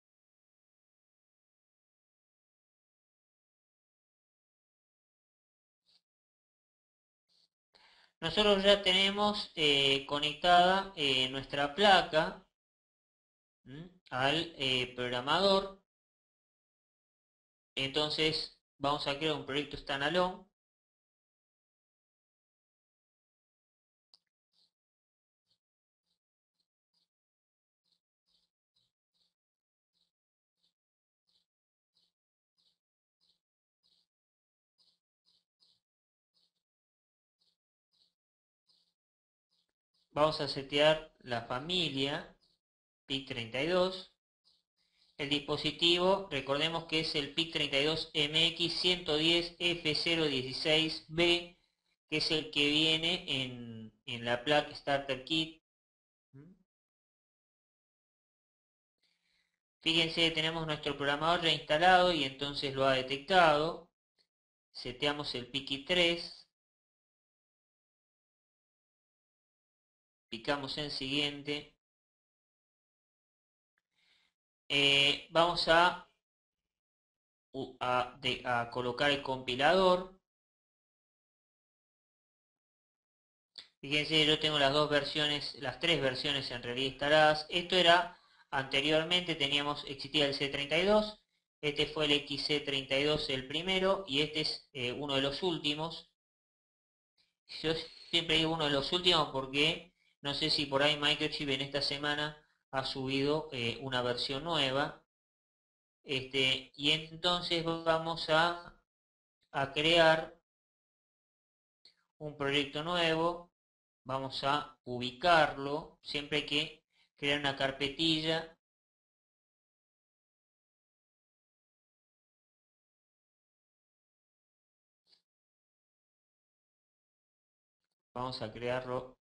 Nosotros ya tenemos conectada nuestra placa al programador. Entonces vamos a crear un proyecto standalone. vamos a setear la familia PIC32. El dispositivo, recordemos que es el PIC32MX110F016B, que es el que viene en la placa Starter Kit. Fíjense, tenemos nuestro programador ya instalado y entonces lo ha detectado. Seteamos el PIC3. Picamos en siguiente. Vamos a colocar el compilador. Fíjense, yo tengo las dos versiones, las tres versiones en realidad instaladas. Esto era anteriormente, existía el C32, este fue el XC32 el primero y este es uno de los últimos. Yo siempre digo uno de los últimos porque no sé si por ahí Microchip en esta semana ha subido una versión nueva. Y entonces vamos a crear un proyecto nuevo. Vamos a ubicarlo. Siempre hay que crear una carpetilla. Vamos a crearlo.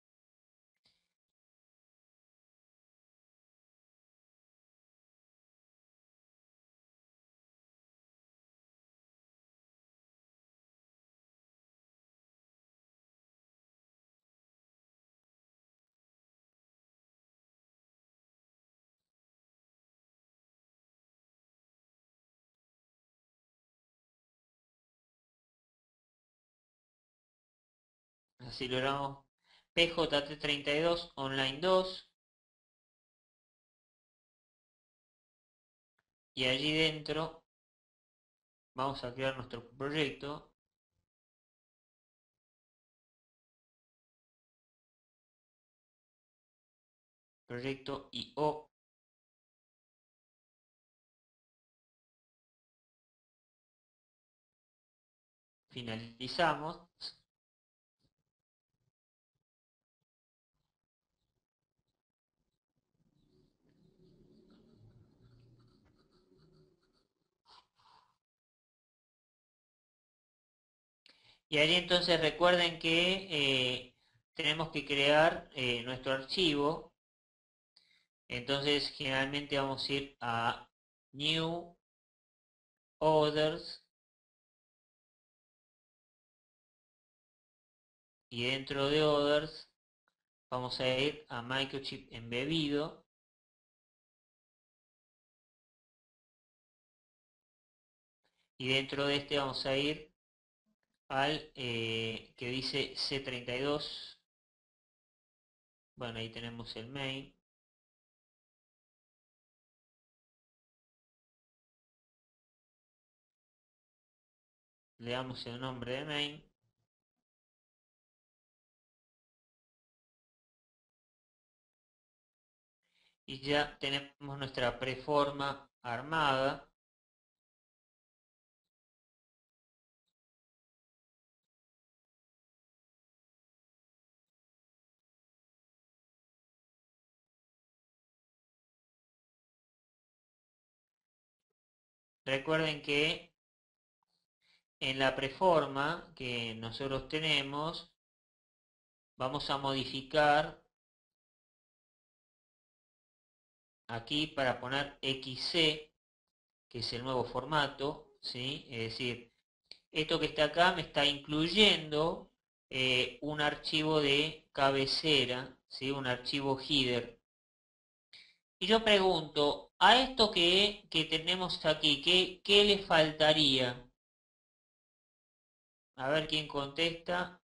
Así logramos PJT32 Online 2. Y allí dentro vamos a crear nuestro proyecto. Proyecto IO. Finalizamos. Y allí entonces recuerden que tenemos que crear nuestro archivo. Entonces generalmente vamos a ir a New, Others. Y dentro de Others vamos a ir a Microchip embebido. Y dentro de este vamos a ir al que dice C32. Bueno, ahí tenemos el main. Le damos el nombre de main. Y ya tenemos nuestra preforma armada. Recuerden que en la preforma que nosotros tenemos, vamos a modificar aquí para poner XC, que es el nuevo formato, ¿sí? Es decir, esto que está acá me está incluyendo un archivo de cabecera, ¿sí? Un archivo header. Y yo pregunto, a esto que tenemos aquí, ¿qué le faltaría? A ver quién contesta.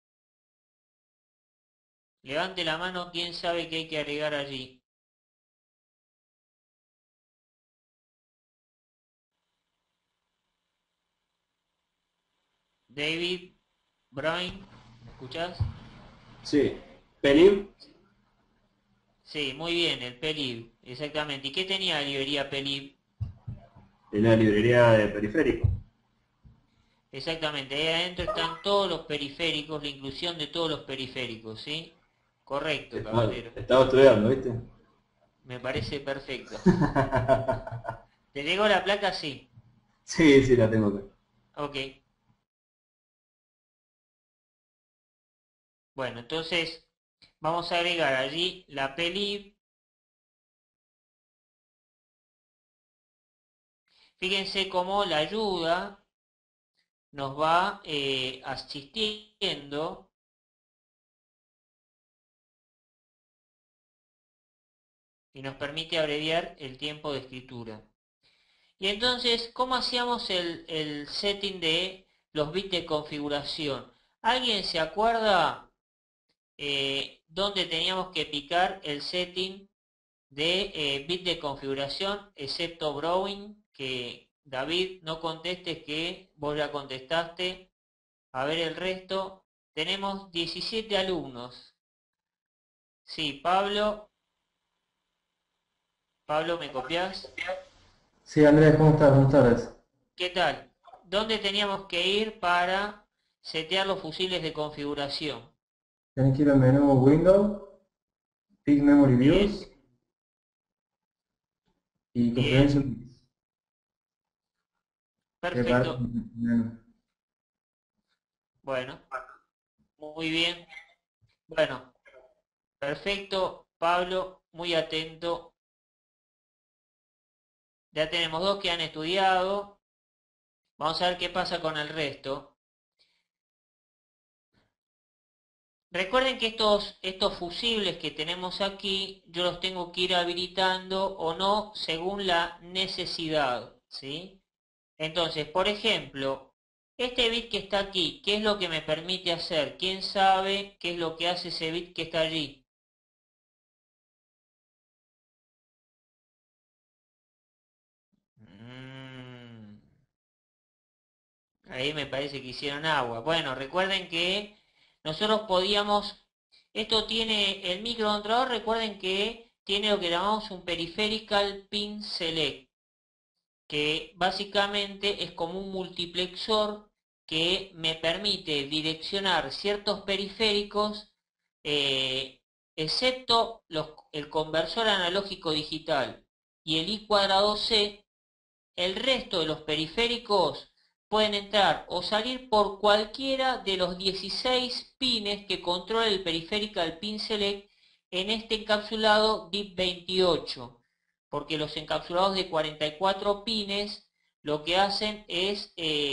Levante la mano, quién sabe qué hay que agregar allí. David, Brian, ¿me escuchás? Sí. Pelín, Sí, muy bien, el PELIB, exactamente. ¿Y qué tenía la librería PELIB? en la librería de periférico. Exactamente, ahí adentro están todos los periféricos, la inclusión de todos los periféricos, ¿sí? Correcto, caballero. Estaba estudiando, ¿viste? Me parece perfecto. ¿Te llegó la placa? Sí. Sí, sí, la tengo acá. Ok. Bueno, entonces vamos a agregar allí la plib. Fíjense cómo la ayuda nos va asistiendo y nos permite abreviar el tiempo de escritura. Y entonces, ¿cómo hacíamos el setting de los bits de configuración? ¿Alguien se acuerda dónde teníamos que picar el setting de bit de configuración, excepto Browing? Que David, no contestes, que vos ya contestaste. A ver el resto. Tenemos 17 alumnos. Sí, Pablo. Pablo, ¿me copias? Sí, Andrés, ¿cómo estás? Buenas tardes. ¿Qué tal? ¿Dónde teníamos que ir para setear los fusibles de configuración? Tenés que ir al menú Window, Pick Memory Bien, Views y bien, Configuration. Te aparece perfecto. el menú. Bueno, muy bien. Bueno, perfecto, Pablo, muy atento. Ya tenemos dos que han estudiado. Vamos a ver qué pasa con el resto. Recuerden que estos fusibles que tenemos aquí, yo los tengo que ir habilitando o no según la necesidad, ¿sí? Entonces, por ejemplo, este bit que está aquí, ¿qué es lo que me permite hacer? ¿Quién sabe qué es lo que hace ese bit que está allí? Mm, ahí me parece que hicieron agua. Bueno, recuerden que nosotros podíamos... Esto tiene el microcontrolador, recuerden que tiene lo que llamamos un peripheral pin select, que básicamente es como un multiplexor que me permite direccionar ciertos periféricos, eh, excepto el conversor analógico digital y el I cuadrado C. El resto de los periféricos pueden entrar o salir por cualquiera de los 16 pines que controla el Peripheral Pin Select en este encapsulado DIP28, porque los encapsulados de 44 pines lo que hacen es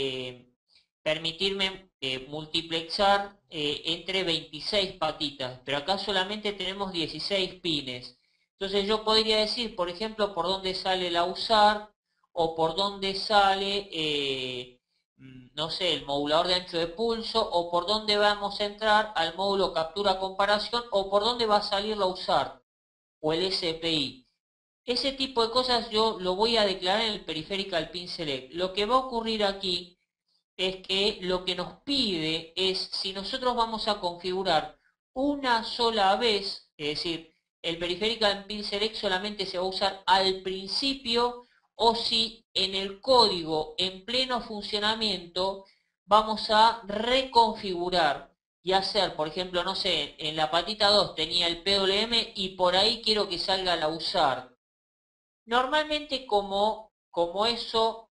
permitirme multiplexar entre 26 patitas, pero acá solamente tenemos 16 pines. Entonces yo podría decir, por ejemplo, por dónde sale la USAR, o por dónde sale, no sé, el modulador de ancho de pulso, o por dónde vamos a entrar al módulo captura comparación, o por dónde va a salir la USAR o el SPI. Ese tipo de cosas yo lo voy a declarar en el Peripheral Pin Select. Lo que va a ocurrir aquí es que lo que nos pide es si nosotros vamos a configurar una sola vez, es decir, el Peripheral Pin Select solamente se va a usar al principio, o si en el código en pleno funcionamiento vamos a reconfigurar y hacer, por ejemplo, no sé, en la patita 2 tenía el PWM y por ahí quiero que salga la USAR. Normalmente como eso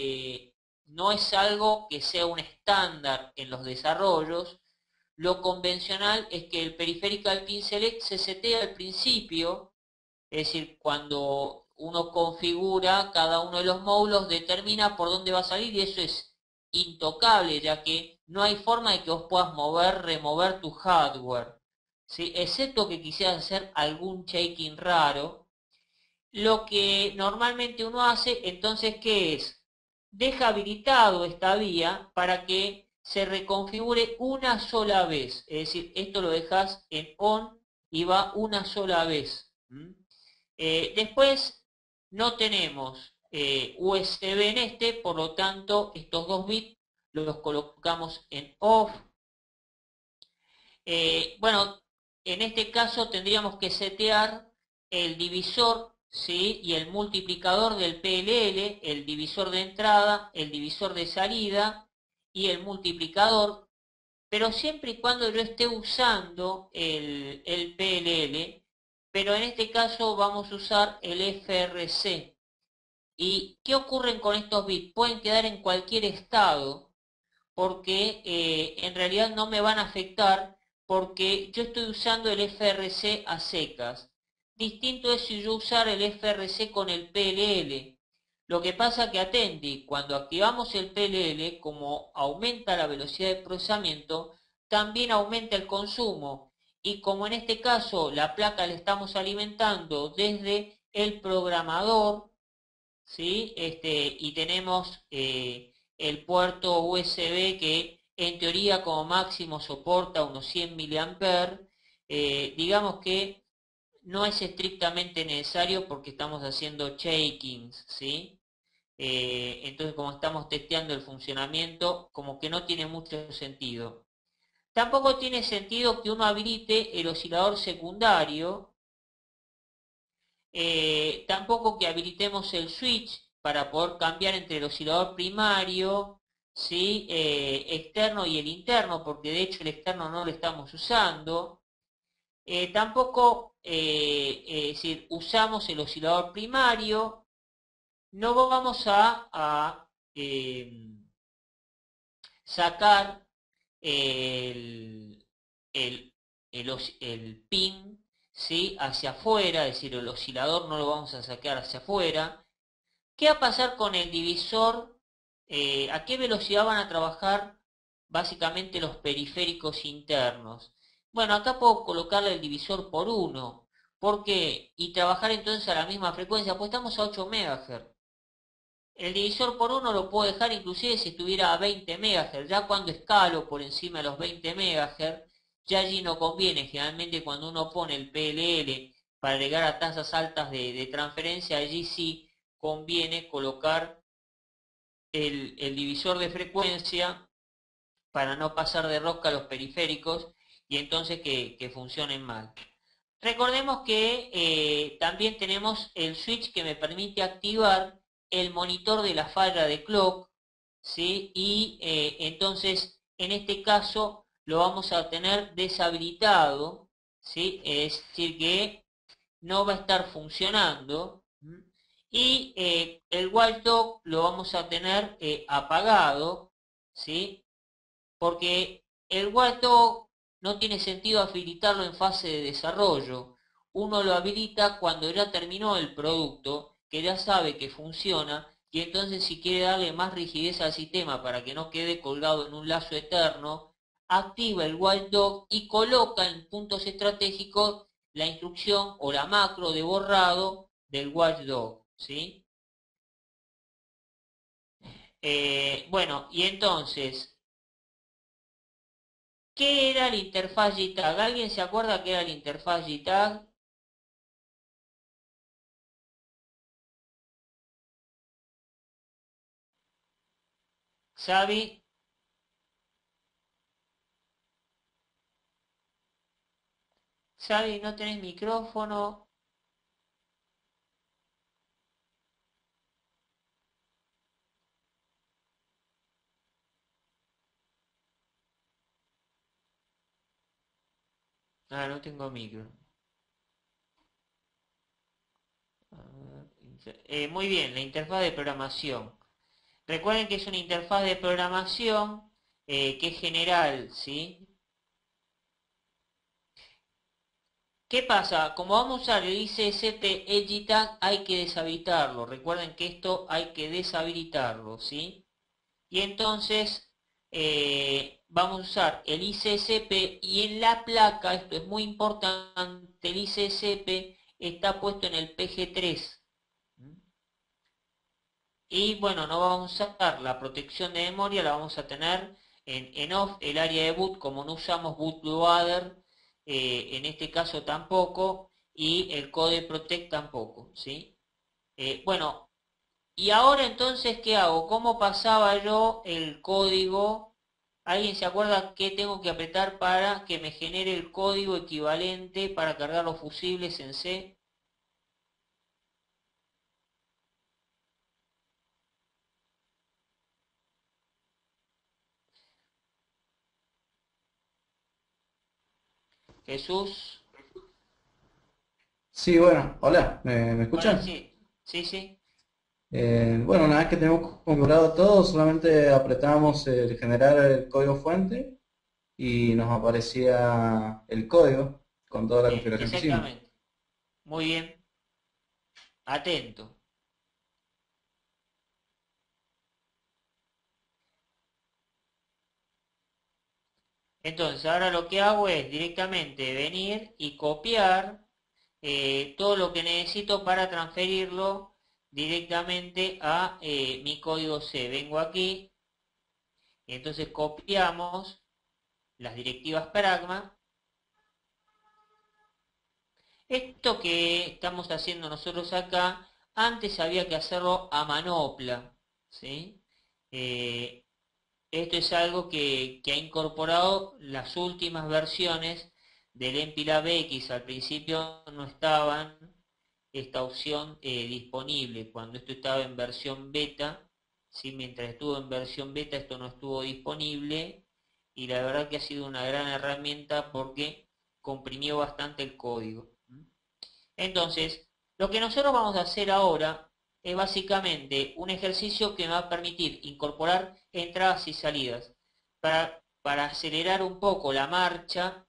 no es algo que sea un estándar en los desarrollos, lo convencional es que el Peripheral Pin Select se setea al principio, es decir, cuando uno configura cada uno de los módulos, determina por dónde va a salir y eso es intocable, ya que no hay forma de que vos puedas remover tu hardware, ¿sí? Excepto que quisieras hacer algún shaking raro. Lo que normalmente uno hace, entonces, ¿qué es? Deja habilitado esta vía para que se reconfigure una sola vez. Es decir, esto lo dejas en on y va una sola vez. Después no tenemos USB en este, por lo tanto, estos dos bits los colocamos en off. Bueno, en este caso tendríamos que setear el divisor, ¿sí? Y el multiplicador del PLL, el divisor de entrada, el divisor de salida y el multiplicador. pero siempre y cuando yo esté usando el PLL, pero en este caso vamos a usar el FRC. ¿Y qué ocurren con estos bits? Pueden quedar en cualquier estado, porque en realidad no me van a afectar, porque yo estoy usando el FRC a secas. Distinto es si yo usara el FRC con el PLL. Lo que pasa que atenti, cuando activamos el PLL, como aumenta la velocidad de procesamiento, también aumenta el consumo. Y como en este caso la placa la estamos alimentando desde el programador, ¿sí? Y tenemos el puerto USB que en teoría como máximo soporta unos 100 mA. Digamos que no es estrictamente necesario porque estamos haciendo shakings, ¿sí? Entonces como estamos testeando el funcionamiento, como que no tiene mucho sentido. Tampoco tiene sentido que uno habilite el oscilador secundario, tampoco que habilitemos el switch para poder cambiar entre el oscilador primario, ¿sí? Externo y el interno, porque de hecho el externo no lo estamos usando. Tampoco, si usamos el oscilador primario, no vamos a sacar el, el, el pin, ¿sí? Hacia afuera, es decir, el oscilador no lo vamos a sacar hacia afuera. ¿Qué va a pasar con el divisor? ¿A qué velocidad van a trabajar básicamente los periféricos internos? Bueno, acá puedo colocarle el divisor por 1. ¿Por qué? Y trabajar entonces a la misma frecuencia, pues estamos a 8 MHz. El divisor por 1 lo puedo dejar inclusive si estuviera a 20 MHz. Ya cuando escalo por encima de los 20 MHz, ya allí no conviene. Generalmente cuando uno pone el PLL para llegar a tasas altas de transferencia, allí sí conviene colocar el divisor de frecuencia para no pasar de rosca a los periféricos y entonces que funcionen mal. Recordemos que también tenemos el switch que me permite activar el monitor de la falla de clock, ¿sí? Y entonces en este caso lo vamos a tener deshabilitado, ¿sí? Es decir que no va a estar funcionando. Y el watchdog lo vamos a tener apagado, ¿sí? Porque el watchdog no tiene sentido habilitarlo en fase de desarrollo. Uno lo habilita cuando ya terminó el producto, que ya sabe que funciona, y entonces si quiere darle más rigidez al sistema para que no quede colgado en un lazo eterno, activa el watchdog y coloca en puntos estratégicos la instrucción o la macro de borrado del watchdog, ¿sí? Bueno, y entonces, ¿qué era la interfaz JTAG? ¿Alguien se acuerda qué era la interfaz JTAG? ¿Xavi? ¿Xavi, no tenés micrófono? Ah, no tengo micro. A ver, muy bien, la interfaz de programación. Recuerden que es una interfaz de programación que es general, ¿sí? ¿Qué pasa? Como vamos a usar el ICSP Edge Tag, hay que deshabilitarlo. Recuerden que esto hay que deshabilitarlo, ¿sí? Y entonces vamos a usar el ICSP y en la placa, esto es muy importante, el ICSP está puesto en el PG3. Y bueno, no vamos a usar la protección de memoria, la vamos a tener en off, el área de boot, como no usamos bootloader, en este caso tampoco, y el code protect tampoco, ¿sí? Bueno, y ahora entonces, ¿qué hago? ¿Cómo pasaba yo el código? ¿Alguien se acuerda qué tengo que apretar para que me genere el código equivalente para cargar los fusibles en C? Jesús. Sí, bueno, hola, ¿me Hola, escuchan? sí. Sí, sí. Bueno, una vez que tenemos configurado todo, solamente apretamos el generar el código fuente y nos aparecía el código con toda la configuración que hicimos. Exactamente. Muy bien. Atento. Entonces, ahora lo que hago es directamente venir y copiar todo lo que necesito para transferirlo directamente a mi código C. Vengo aquí y entonces copiamos las directivas pragma. Esto que estamos haciendo nosotros acá, antes había que hacerlo a manopla, ¿sí? Eh, Esto es algo que ha incorporado las últimas versiones del MPLAB X. Al principio no estaban esta opción disponible. Cuando esto estaba en versión beta, ¿sí? Mientras estuvo en versión beta esto no estuvo disponible y la verdad que ha sido una gran herramienta porque comprimió bastante el código. Entonces, lo que nosotros vamos a hacer ahora es básicamente un ejercicio que me va a permitir incorporar entradas y salidas. Para acelerar un poco la marcha,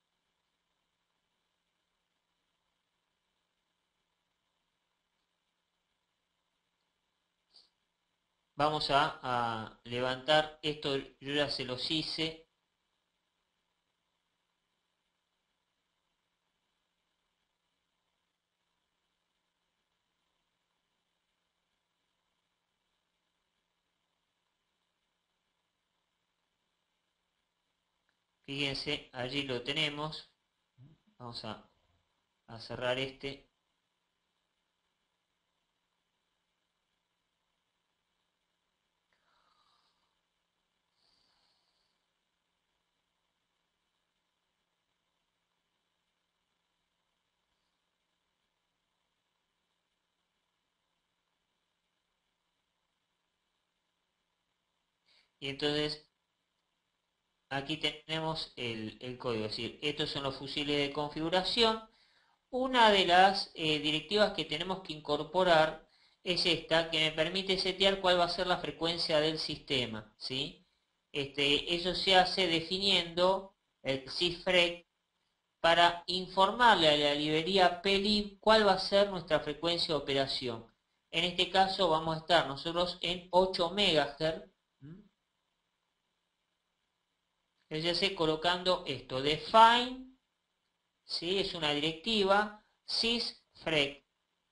vamos a levantar esto, yo ya se los hice. Fíjense, allí lo tenemos. Vamos a cerrar este. Y entonces aquí tenemos el código. Es decir, estos son los fusiles de configuración. Una de las directivas que tenemos que incorporar es esta, que me permite setear cuál va a ser la frecuencia del sistema, ¿sí? Eso se hace definiendo el cifrec para informarle a la librería plib cuál va a ser nuestra frecuencia de operación. En este caso vamos a estar nosotros en 8 MHz. Entonces colocando esto, define, ¿sí? Es una directiva, sysfrec.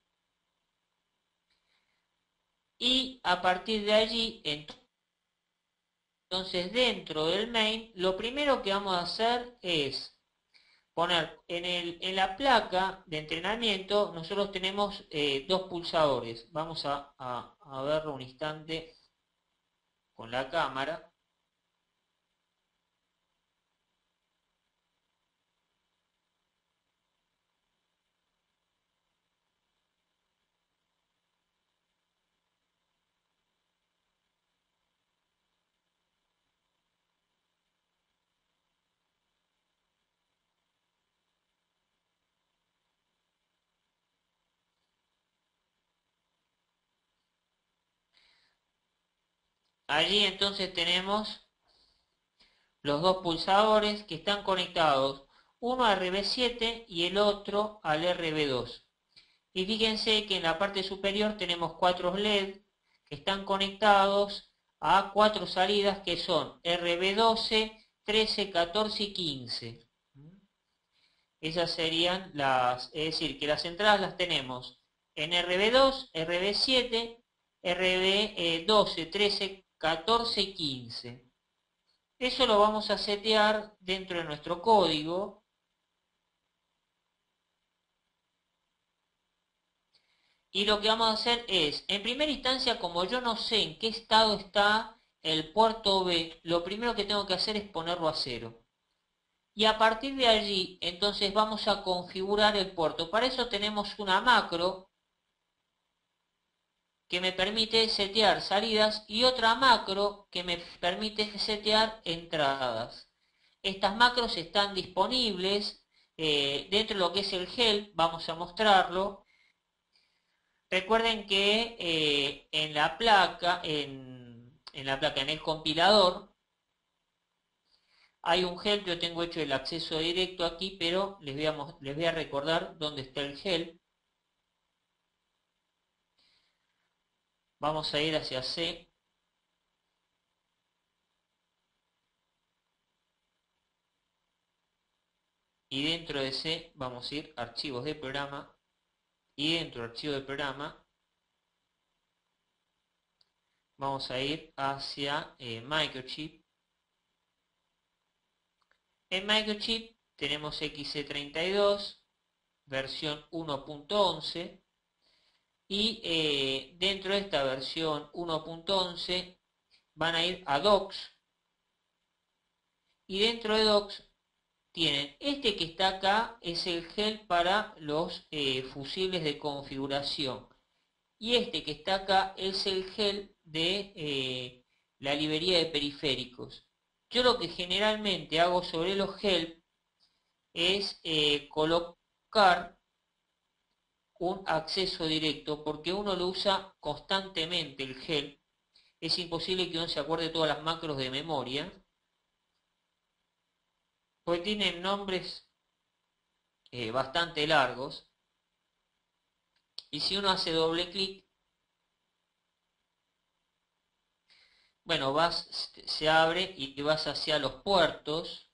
Y a partir de allí, entonces dentro del main, lo primero que vamos a hacer es poner en la placa de entrenamiento, nosotros tenemos dos pulsadores. Vamos a verlo un instante con la cámara. Allí entonces tenemos los dos pulsadores que están conectados, uno a RB7 y el otro al RB2. Y fíjense que en la parte superior tenemos 4 LED que están conectados a 4 salidas que son RB12, 13, 14 y 15. Esas serían las, es decir, que las entradas las tenemos en RB2, RB7, RB12, 13, 14 y 15. Eso lo vamos a setear dentro de nuestro código. Y lo que vamos a hacer es, en primera instancia, como yo no sé en qué estado está el puerto B, lo primero que tengo que hacer es ponerlo a 0. Y a partir de allí, entonces vamos a configurar el puerto. Para eso tenemos una macro que me permite setear salidas y otra macro que me permite setear entradas. Estas macros están disponibles dentro de lo que es el help, vamos a mostrarlo. Recuerden que en la placa, en el compilador, hay un help. Yo tengo hecho el acceso directo aquí, pero les voy a recordar dónde está el help. Vamos a ir hacia C. Y dentro de C vamos a ir a archivos de programa. Y dentro del archivo de programa vamos a ir hacia Microchip. En Microchip tenemos XC32, versión 1.11. Y dentro de esta versión 1.11 van a ir a Docs. Y dentro de Docs tienen este que está acá, es el help para los fusibles de configuración. Y este que está acá es el help de la librería de periféricos. Yo lo que generalmente hago sobre los help es colocar un acceso directo, porque uno lo usa constantemente el help. Es imposible que uno se acuerde todas las macros de memoria, porque tienen nombres bastante largos. Y si uno hace doble clic, bueno, se abre y vas hacia los puertos.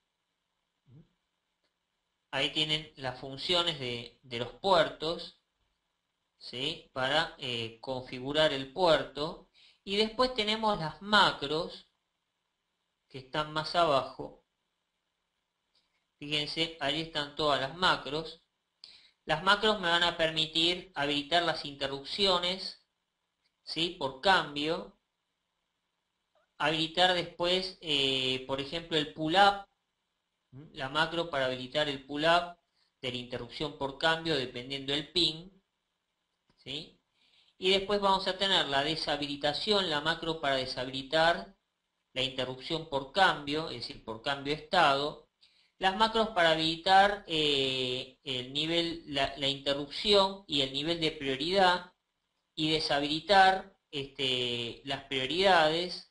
Ahí tienen las funciones de los puertos, ¿sí? Para configurar el puerto. Y después tenemos las macros, que están más abajo. Fíjense, ahí están todas las macros. Las macros me van a permitir habilitar las interrupciones, ¿sí? Por cambio. Habilitar después, por ejemplo, el pull-up. La macro para habilitar el pull-up de la interrupción por cambio dependiendo del pin, ¿sí? Y después vamos a tener la deshabilitación, la macro para deshabilitar la interrupción por cambio, es decir, por cambio de estado. Las macros para habilitar el nivel, la interrupción y el nivel de prioridad, y deshabilitar las prioridades.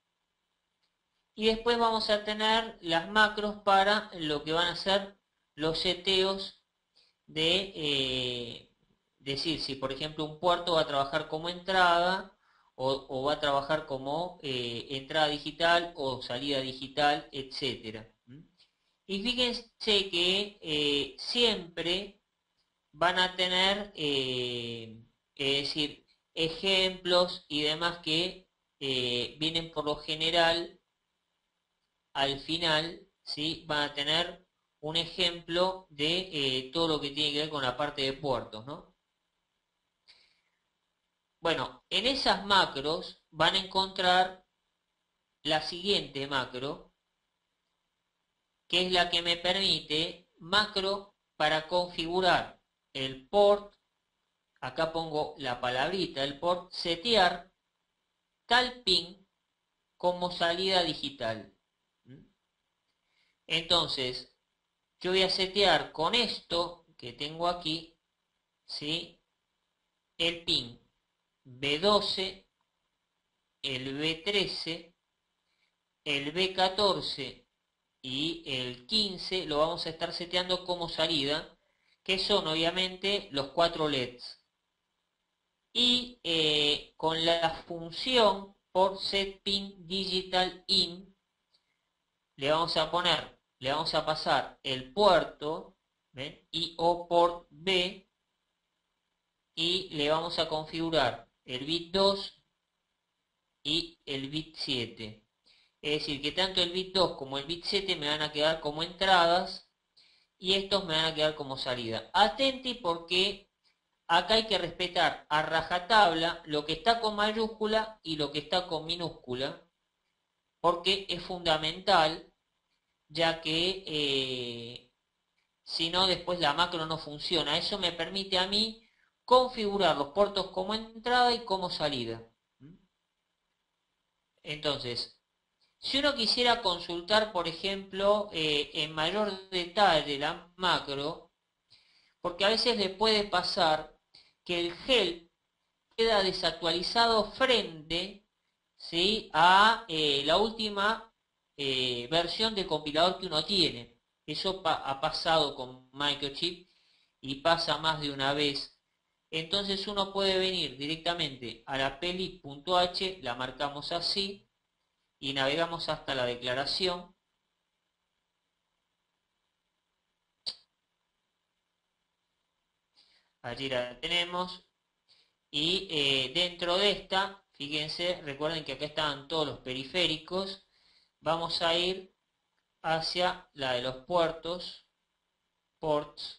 Y después vamos a tener las macros para lo que van a ser los seteos de decir si por ejemplo un puerto va a trabajar como entrada o va a trabajar como entrada digital o salida digital, etcétera. Y fíjense que siempre van a tener es decir, ejemplos y demás que vienen por lo general al final, ¿sí? Van a tener un ejemplo de todo lo que tiene que ver con la parte de puertos, ¿no? Bueno, en esas macros van a encontrar la siguiente macro, que es la que me permite macro para configurar el port. Acá pongo la palabrita, el port, setear tal pin como salida digital. Entonces, yo voy a setear con esto que tengo aquí, ¿sí? El pin B12, el B13, el B14 y el 15 lo vamos a estar seteando como salida, que son obviamente los 4 LEDs. Y con la función por setPin digital in le vamos a pasar el puerto, ¿ven? Y o port B, y le vamos a configurar el bit 2 y el bit 7. Es decir, que tanto el bit 2 como el bit 7 me van a quedar como entradas y estos me van a quedar como salida. Atenti porque acá hay que respetar a rajatabla lo que está con mayúscula y lo que está con minúscula, porque es fundamental, ya que si no después la macro no funciona. Eso me permite a mí configurar los puertos como entrada y como salida. Entonces, Si uno quisiera consultar, por ejemplo, en mayor detalle la macro, porque a veces le puede pasar que el help queda desactualizado frente, ¿sí?, a la última versión del compilador que uno tiene. Eso ha pasado con Microchip y pasa más de una vez. Entonces uno puede venir directamente a la peli.h, la marcamos así y navegamos hasta la declaración. Allí la tenemos. Y dentro de esta, fíjense, recuerden que acá estaban todos los periféricos. Vamos a ir hacia la de los puertos, ports.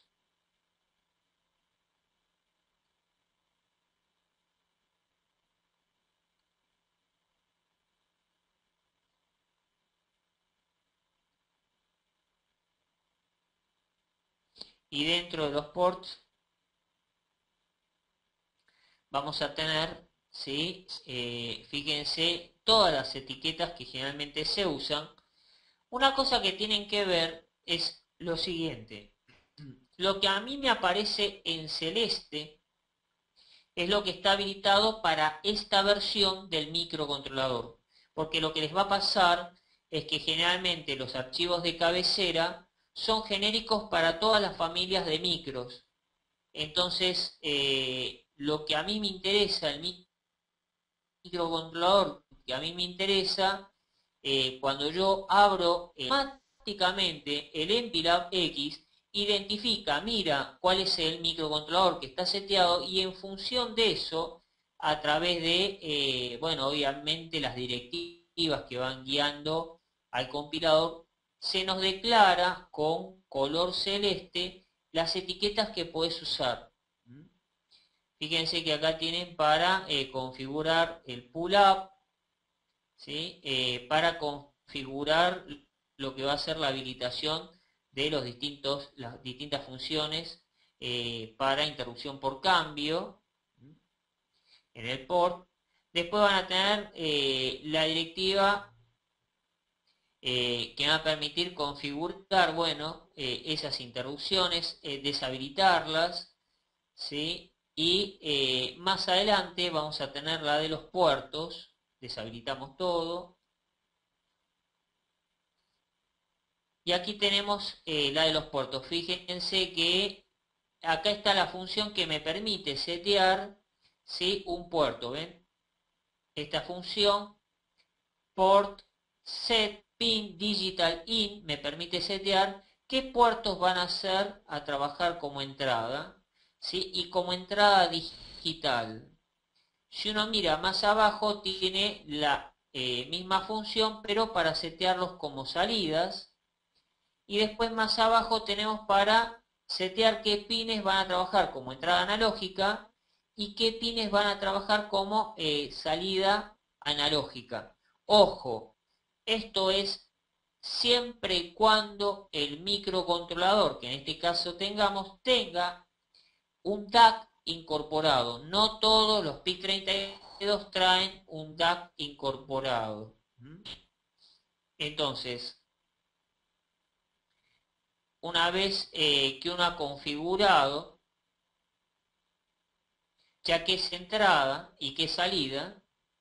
Y dentro de los ports vamos a tener, ¿sí?, fíjense, todas las etiquetas que generalmente se usan. Una cosa que tienen que ver es lo siguiente. Lo que a mí me aparece en celeste es lo que está habilitado para esta versión del microcontrolador. Porque lo que les va a pasar es que generalmente los archivos de cabecera son genéricos para todas las familias de micros. Entonces, lo que a mí me interesa, el microcontrolador que a mí me interesa, cuando yo abro automáticamente el MPLAB X, identifica, mira cuál es el microcontrolador que está seteado y en función de eso, a través de, bueno, obviamente las directivas que van guiando al compilador, se nos declara con color celeste las etiquetas que puedes usar. Fíjense que acá tienen para configurar el pull-up, ¿sí?, para configurar lo que va a ser la habilitación de las distintas funciones para interrupción por cambio en el port. Después van a tener la directiva que va a permitir configurar, bueno, esas interrupciones, deshabilitarlas, ¿sí? Y más adelante vamos a tener la de los puertos, deshabilitamos todo. Y aquí tenemos la de los puertos. Fíjense que acá está la función que me permite setear, ¿sí?, un puerto. ¿Ven? Esta función port set pin digital in me permite setear qué puertos van a ser a trabajar como entrada, ¿sí?, y como entrada digital. Si uno mira más abajo tiene la misma función, pero para setearlos como salidas. Y después más abajo tenemos para setear qué pines van a trabajar como entrada analógica y qué pines van a trabajar como salida analógica. Ojo, esto es siempre y cuando el microcontrolador, que en este caso tengamos, tenga un DAC incorporado. No todos los PIC32 traen un DAC incorporado. Entonces, una vez que uno ha configurado, ya que es entrada y que es salida,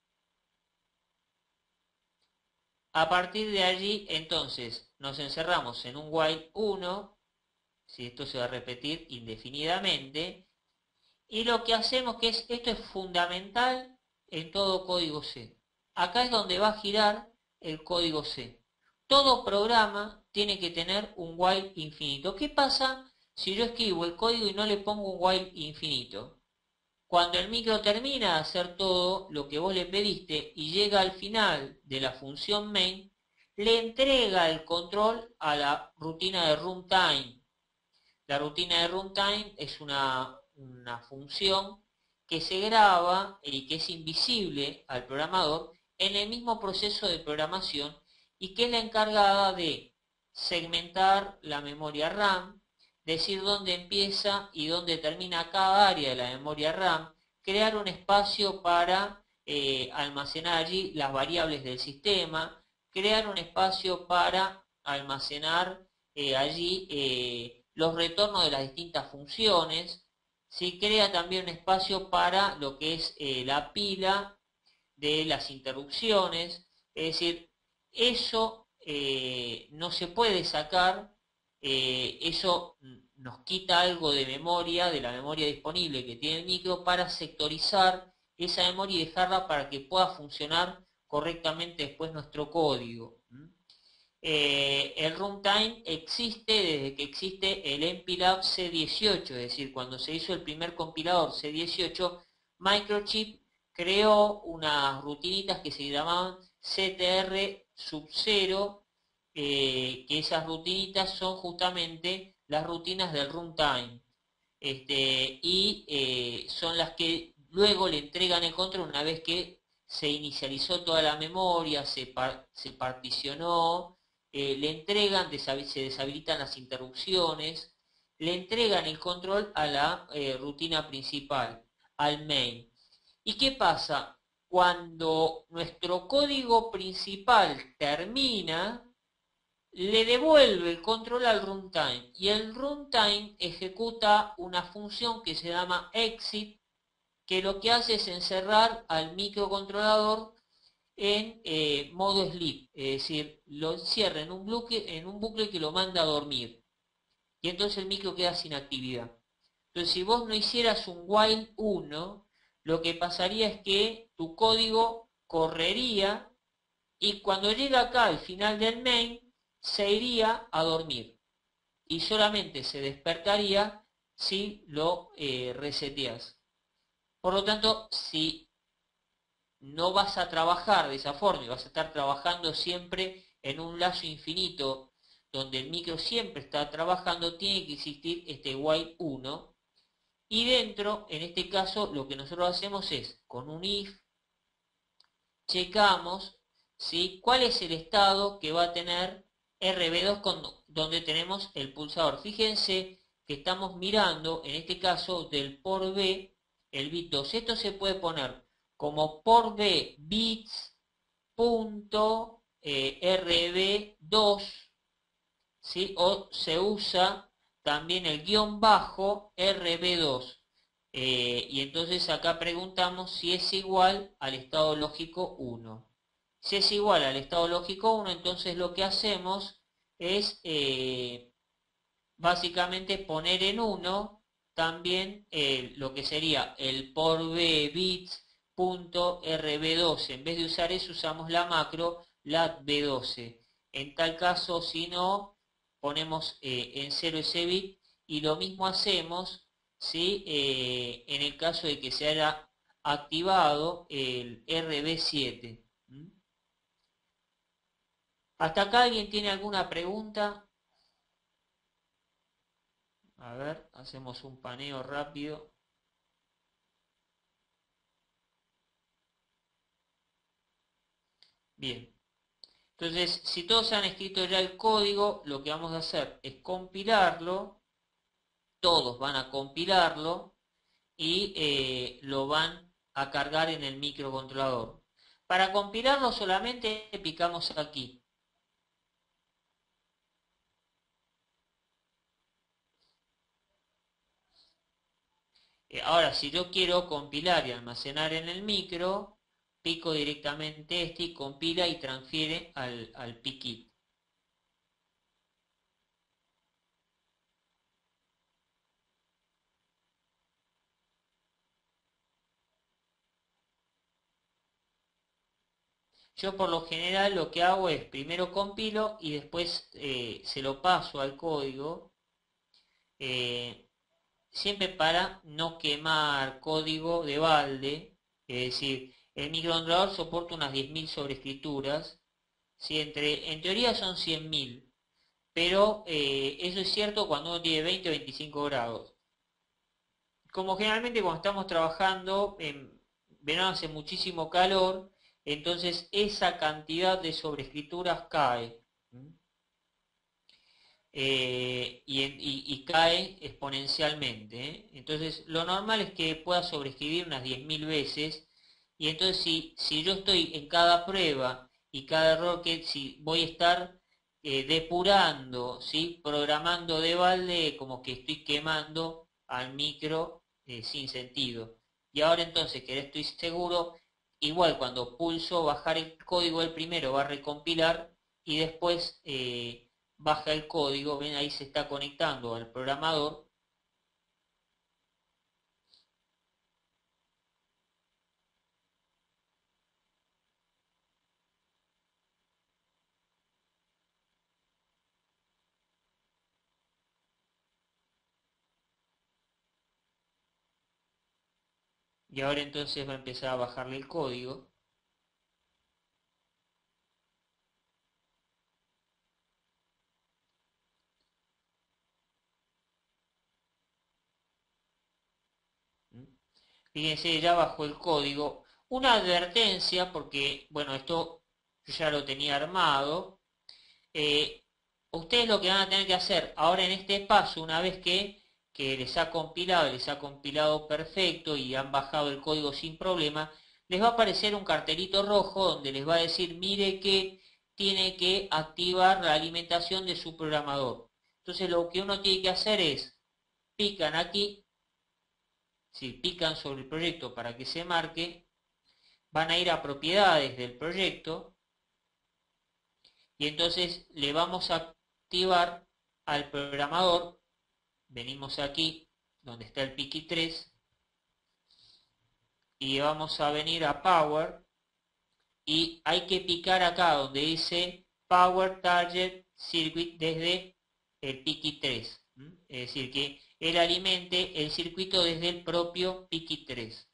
a partir de allí, entonces, nos encerramos en un while 1, si esto se va a repetir indefinidamente, y lo que hacemos que esto es fundamental en todo código C. Acá es donde va a girar el código C. Todo programa tiene que tener un while infinito. ¿Qué pasa si yo escribo el código y no le pongo un while infinito? Cuando el micro termina de hacer todo lo que vos le pediste y llega al final de la función main, le entrega el control a la rutina de runtime. La rutina de runtime es una función que se graba y que es invisible al programador en el mismo proceso de programación y que es la encargada de segmentar la memoria RAM, decir dónde empieza y dónde termina cada área de la memoria RAM, crear un espacio para almacenar allí las variables del sistema, crear un espacio para almacenar allí los retornos de las distintas funciones. Se crea también un espacio para lo que es la pila de las interrupciones. Es decir, eso no se puede sacar, eso nos quita algo de memoria, de la memoria disponible que tiene el micro, para sectorizar esa memoria y dejarla para que pueda funcionar correctamente después nuestro código. El runtime existe desde que existe el MPLAB C18, es decir, cuando se hizo el primer compilador C18, Microchip creó unas rutinitas que se llamaban CTR sub 0, que esas rutinitas son justamente las rutinas del runtime, y son las que luego le entregan el control una vez que se inicializó toda la memoria, se particionó, le entregan, se deshabilitan las interrupciones, le entregan el control a la rutina principal, al main. ¿Y qué pasa? Cuando nuestro código principal termina, le devuelve el control al runtime, y el runtime ejecuta una función que se llama exit, que lo que hace es encerrar al microcontrolador en modo sleep, es decir, lo encierra en un bucle que lo manda a dormir, y entonces el micro queda sin actividad. Entonces, si vos no hicieras un while 1, lo que pasaría es que tu código correría, y cuando llega acá al final del main, se iría a dormir, y solamente se despertaría si lo reseteas. Por lo tanto, si no vas a trabajar de esa forma y vas a estar trabajando siempre en un lazo infinito donde el micro siempre está trabajando, tiene que existir este while 1, y dentro, en este caso, lo que nosotros hacemos es, con un if, checamos, ¿sí?, cuál es el estado que va a tener RB2 donde tenemos el pulsador. Fíjense que estamos mirando, en este caso, del por B, el bit 2. Esto se puede poner como por B bits.rb2, ¿sí? O se usa también el guión bajo RB2. Y entonces acá preguntamos si es igual al estado lógico 1. Si es igual al estado lógico 1, entonces lo que hacemos es básicamente poner en 1 también lo que sería el por B bits.rb12. En vez de usar eso, usamos la macro latb12. En tal caso, si no, ponemos en 0 ese bit, y lo mismo hacemos, ¿sí?, en el caso de que se haya activado el RB7. ¿Hasta acá alguien tiene alguna pregunta? A ver, hacemos un paneo rápido. Bien. Entonces, si todos han escrito ya el código, lo que vamos a hacer es compilarlo. Todos van a compilarlo y lo van a cargar en el microcontrolador. Para compilarlo solamente picamos aquí. Ahora, si yo quiero compilar y almacenar en el micro, pico directamente este y compila y transfiere al PKIT. Yo por lo general lo que hago es primero compilo y después se lo paso al código, siempre para no quemar código de balde. Es decir, el microcontrolador soporta unas 10.000 sobreescrituras, ¿sí? En teoría son 100.000, pero eso es cierto cuando uno tiene 20 o 25 grados. Como generalmente cuando estamos trabajando en verano hace muchísimo calor, entonces esa cantidad de sobreescrituras cae. Y cae exponencialmente. Entonces lo normal es que pueda sobreescribir unas 10.000 veces, y entonces si yo estoy en cada prueba y cada error que si voy a estar depurando, ¿sí? Programando de balde, como que estoy quemando al micro sin sentido. Y ahora entonces, que estoy seguro, igual cuando pulso bajar el código, el primero va a recompilar y después baja el código, ven ahí se está conectando al programador. Y ahora entonces va a empezar a bajarle el código. Fíjense, ya bajó el código. Una advertencia, porque, bueno, esto yo ya lo tenía armado. Ustedes lo que van a tener que hacer ahora en este paso, una vez que les ha compilado perfecto y han bajado el código sin problema, les va a aparecer un cartelito rojo donde les va a decir, mire que tiene que activar la alimentación de su programador. Entonces lo que uno tiene que hacer es, pican aquí, si pican sobre el proyecto para que se marque, van a ir a propiedades del proyecto y entonces le vamos a activar al programador. Venimos aquí donde está el Piki 3 y vamos a venir a Power y hay que picar acá donde dice Power Target Circuit desde el Piki 3. Es decir, que él alimente el circuito desde el propio Piki 3.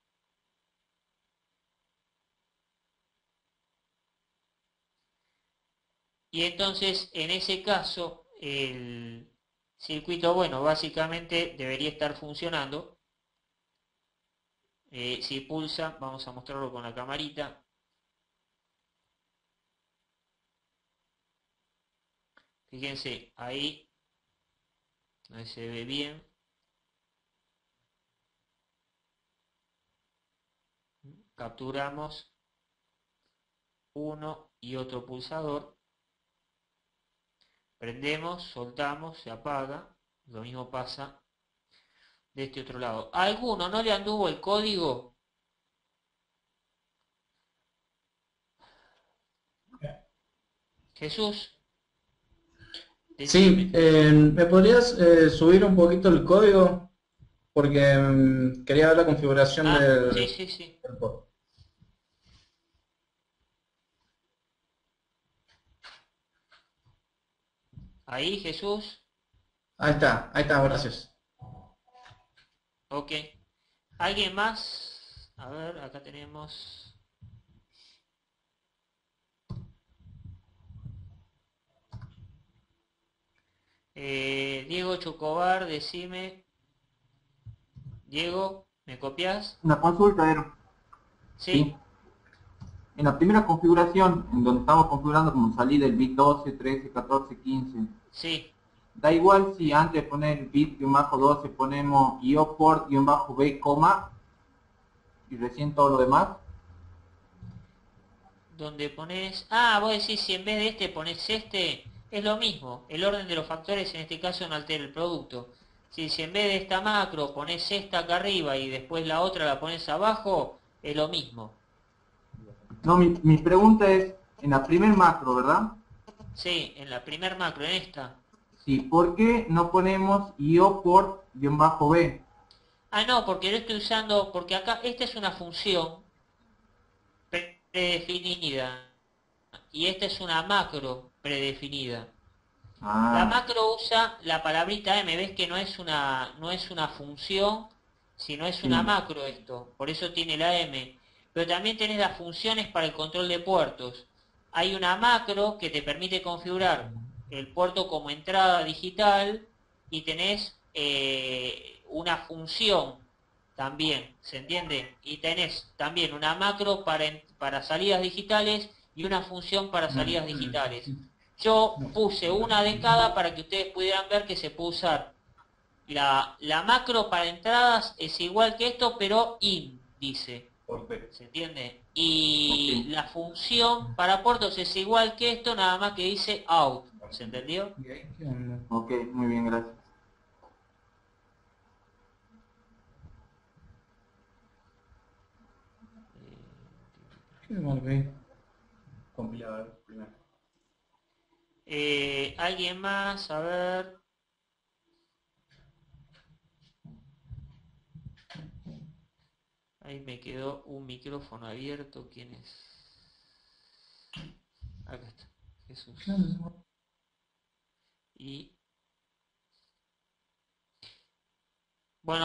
Y entonces, en ese caso, el circuito, bueno, básicamente debería estar funcionando. Si pulsa, vamos a mostrarlo con la camarita. Fíjense, ahí se ve bien. Capturamos uno y otro pulsador. Prendemos, soltamos, se apaga. Lo mismo pasa de este otro lado. ¿A alguno no le anduvo el código? Jesús. Sí, ¿me podrías subir un poquito el código? Porque quería ver la configuración Sí, sí, sí. del port. Ahí, Jesús. Ahí está, gracias. Ok. ¿Alguien más? A ver, acá tenemos... Diego Chocobar, decime. Diego, ¿me copias? Una consulta, Ero. Sí. En la primera configuración, en donde estamos configurando como salida el bit 12, 13, 14, 15, Sí. da igual si antes de poner el bit-12 ponemos IOPort-B, y recién todo lo demás. Donde pones... Ah, vos decís si en vez de este pones este, es lo mismo. El orden de los factores en este caso no altera el producto. Si en vez de esta macro pones esta acá arriba y después la otra la pones abajo, es lo mismo. No, mi pregunta es, en la primer macro, ¿verdad? Sí, en la primer macro, en esta. Sí, ¿por qué no ponemos IOPort-B? Ah, no, porque lo estoy usando, porque acá esta es una función predefinida y esta es una macro predefinida. La Ah, macro usa la palabrita m, ves que no es una función, sino es una sí. macro esto, por eso tiene la m. Pero también tenés las funciones para el control de puertos. Hay una macro que te permite configurar el puerto como entrada digital y tenés una función también, ¿se entiende? Y tenés también una macro para salidas digitales y una función para salidas digitales. Yo puse una de cada para que ustedes pudieran ver que se puede usar. La macro para entradas es igual que esto, pero in, dice. Perfecto. ¿Se entiende? Y Ok. la función para puertos es igual que esto, nada más que dice out. ¿Se entendió? ¿Y ahí qué onda? Ok, muy bien, gracias. ¿Qué me marqué? Compilador primero. ¿Alguien más? A ver. Ahí me quedó un micrófono abierto. ¿Quién es? Acá está. Jesús. ¿Qué onda? Y bueno,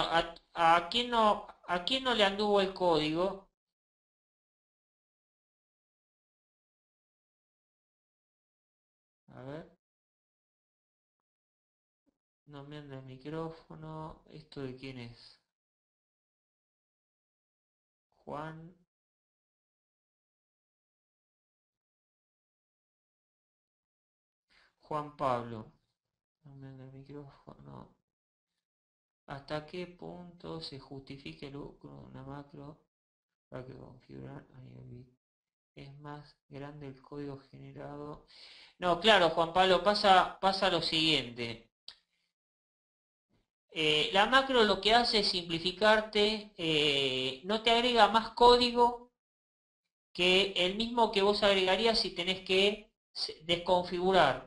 a quién no le anduvo el código? A ver. No me anda el micrófono. ¿Esto de quién es? Juan. Juan Pablo. No me anda el micrófono. ¿Hasta qué punto se justifica el lucro de una macro para que configurar a nivel bit? Es más grande el código generado. No, claro, Juan Pablo, pasa lo siguiente. La macro lo que hace es simplificarte, no te agrega más código que el mismo que vos agregarías si tenés que desconfigurar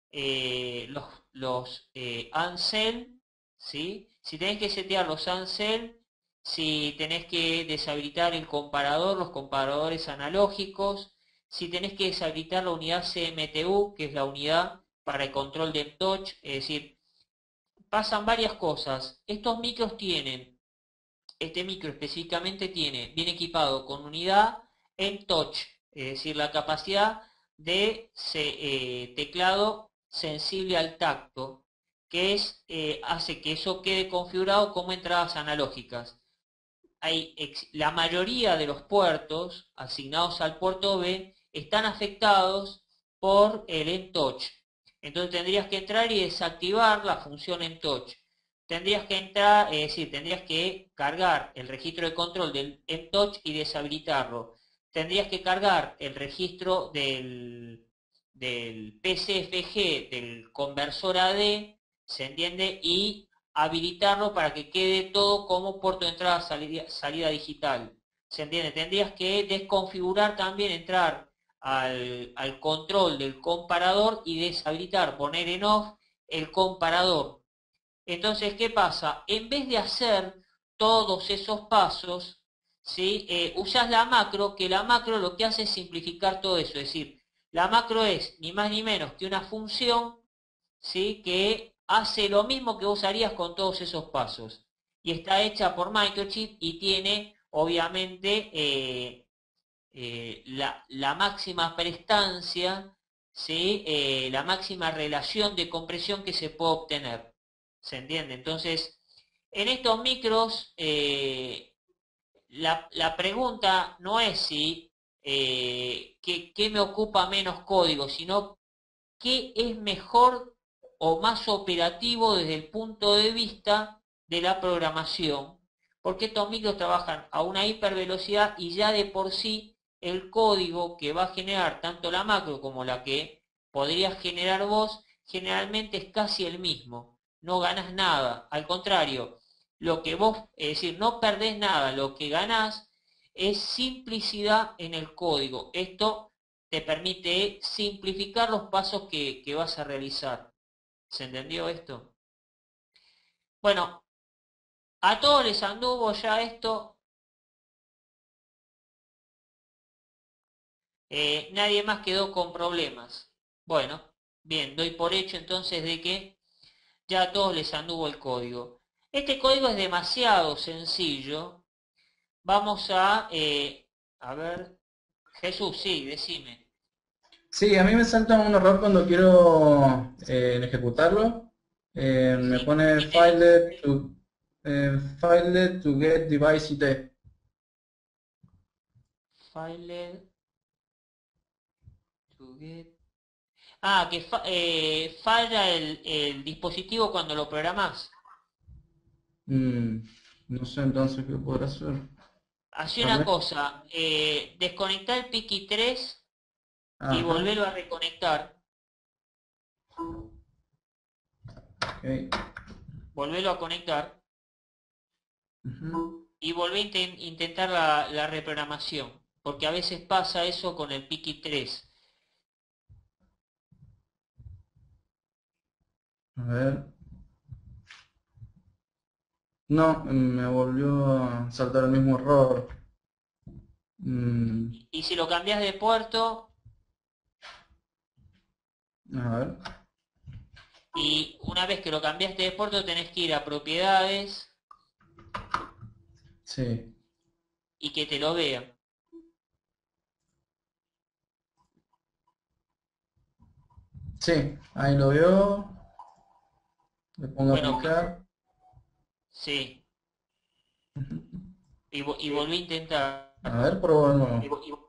los uncell, ¿sí? Si tenés que setear los uncell, si tenés que deshabilitar el comparador, los comparadores analógicos, si tenés que deshabilitar la unidad CMTU, que es la unidad para el control de touch, es decir, pasan varias cosas. Estos micros tienen, este micro específicamente viene equipado con unidad en touch, es decir, la capacidad de teclado sensible al tacto, que hace que eso quede configurado como entradas analógicas. La mayoría de los puertos asignados al puerto B están afectados por el en-touch. Entonces tendrías que entrar y desactivar la función en-touch. Tendrías que entrar, es decir, tendrías que cargar el registro de control del en-touch y deshabilitarlo. Tendrías que cargar el registro del PCFG, del conversor AD, ¿se entiende? Y habilitarlo para que quede todo como puerto de entrada salida digital. ¿Se entiende? Tendrías que desconfigurar también, entrar al control del comparador y deshabilitar, poner en off el comparador. Entonces, ¿qué pasa? En vez de hacer todos esos pasos, ¿sí? Usas la macro, que la macro lo que hace es simplificar todo eso. Es decir, la macro es ni más ni menos que una función, ¿sí? Que hace lo mismo que vos harías con todos esos pasos. Y está hecha por Microchip y tiene, obviamente, la máxima prestancia, ¿sí? La máxima relación de compresión que se puede obtener. ¿Se entiende? Entonces, en estos micros, la pregunta no es si qué me ocupa menos código, sino qué es mejor o más operativo desde el punto de vista de la programación, porque estos micros trabajan a una hipervelocidad y ya de por sí el código que va a generar tanto la macro como la que podrías generar vos, generalmente es casi el mismo. No ganas nada, al contrario, lo que vos, es decir, no perdés nada, lo que ganás es simplicidad en el código. Esto te permite simplificar los pasos que vas a realizar. ¿Se entendió esto? Bueno, a todos les anduvo ya esto. Nadie más quedó con problemas. Bueno, bien, doy por hecho entonces de que ya a todos les anduvo el código. Este código es demasiado sencillo. Vamos a ver, Jesús, sí, decime. Sí, a mí me salta un error cuando quiero ejecutarlo. Me ¿Sí? pone ¿Qué te dice? file to get device IT. File to get. Ah, que falla el dispositivo cuando lo programás. Mm, no sé entonces qué podrá hacer. Hacé A una ver. cosa, desconectá el Piki 3 y Ajá. volverlo a reconectar. Ok. Volverlo a conectar Ujú. y volvé a intentar la reprogramación. Porque a veces pasa eso con el Piki 3. A ver. No, me volvió a saltar el mismo error. Mm, Y si lo cambias de puerto, a ver. y una vez que lo cambiaste de puerto tenés que ir a propiedades Sí. y que te lo vea. Sí, ahí lo veo. Le pongo a Bueno, aplicar. sí. Ujú. Y volví a A ver, intentarlo. pruebo de Y nuevo. vo- y vo-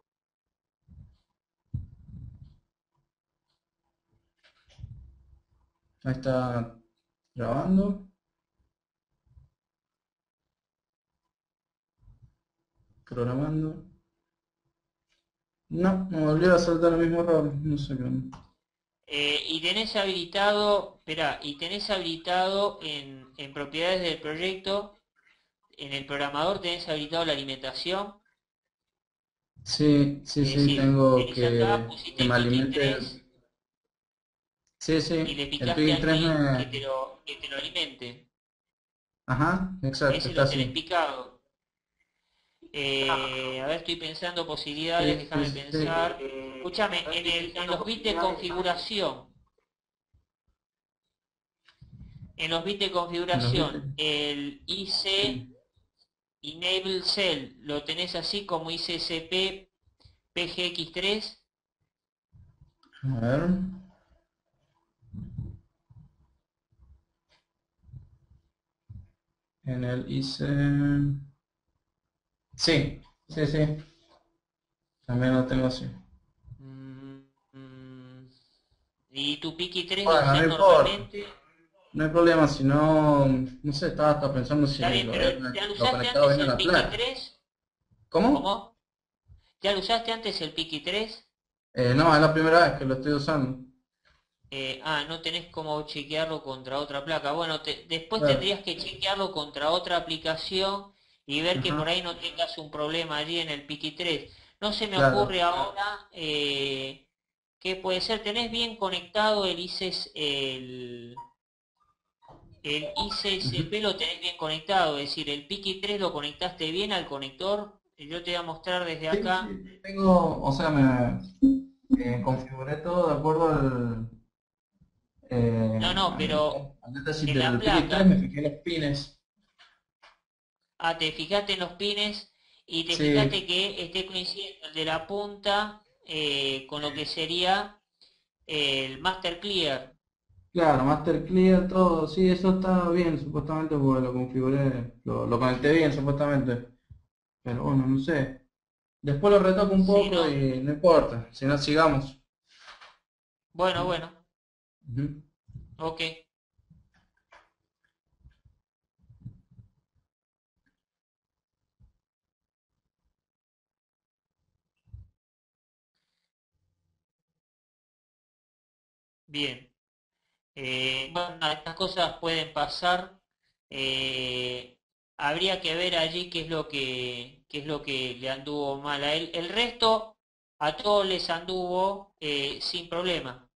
Ahí está grabando, programando. No, me volvió a saltar el mismo error. No sé qué onda. y tenés habilitado, espera, y tenés habilitado en propiedades del proyecto, en el programador tenés habilitado la alimentación. Sí, sí, Es sí, decir, tengo venís acá, que pusiste me Piki alimente. 3 Sí, y sí, le el picaste Pig 3 allí me... que te lo alimente. Ajá, exacto, Ese está lo tenés así. picado. A ver, estoy pensando posibilidades, Sí, sí, déjame sí. pensar. Escúchame, en los bits de configuración, en los bits de ¿Me los configuración, viste? el IC Sí. Enable Cell, ¿lo tenés así como ICCP PGX3? A ver. En el hice... Sí, sí, sí. También lo tengo así. Mm, mm, ¿Y tu Piki 3 lo Bueno, no usás importa. normalmente? No hay problema, si no... No sé, estaba hasta pensando Está si bien, lo pero había ¿ya lo lo usaste conectado antes bien a el la Piki placa. 3? ¿Cómo? ¿Cómo? ¿Ya lo usaste antes el Piki 3? No, es la primera vez que lo estoy usando. No tenés cómo chequearlo contra otra placa. Bueno, después Claro. tendrías que chequearlo contra otra aplicación y ver que por Ajá, ahí no tengas un problema allí en el Piki 3. No se me claro. ocurre ahora qué puede ser. ¿Tenés bien conectado el Ujú. ICSP lo tenés bien conectado? Es decir, el Piki 3 lo conectaste bien al conector. Yo te voy a mostrar desde Sí, acá. sí, tengo, o sea, me configuré todo de acuerdo No, no, pero al datasheet en la del Piki 3, me placa. fijé en los pines. Te fijaste en los pines y te fijaste Sí, que esté coincidiendo el de la punta con lo que sería el Master Clear. claro, Master Clear, todo, sí, eso está bien, supuestamente, porque lo configuré, lo conecté bien, supuestamente. Pero bueno, no sé. Después lo retoco un Sí, poco no. y no importa, si no, sigamos. Bueno, bueno, Ujú. ok. Bien. Bueno, estas cosas pueden pasar. Eh, Habría que ver allí qué es lo que le anduvo mal a él. El resto, a todos les anduvo sin problema.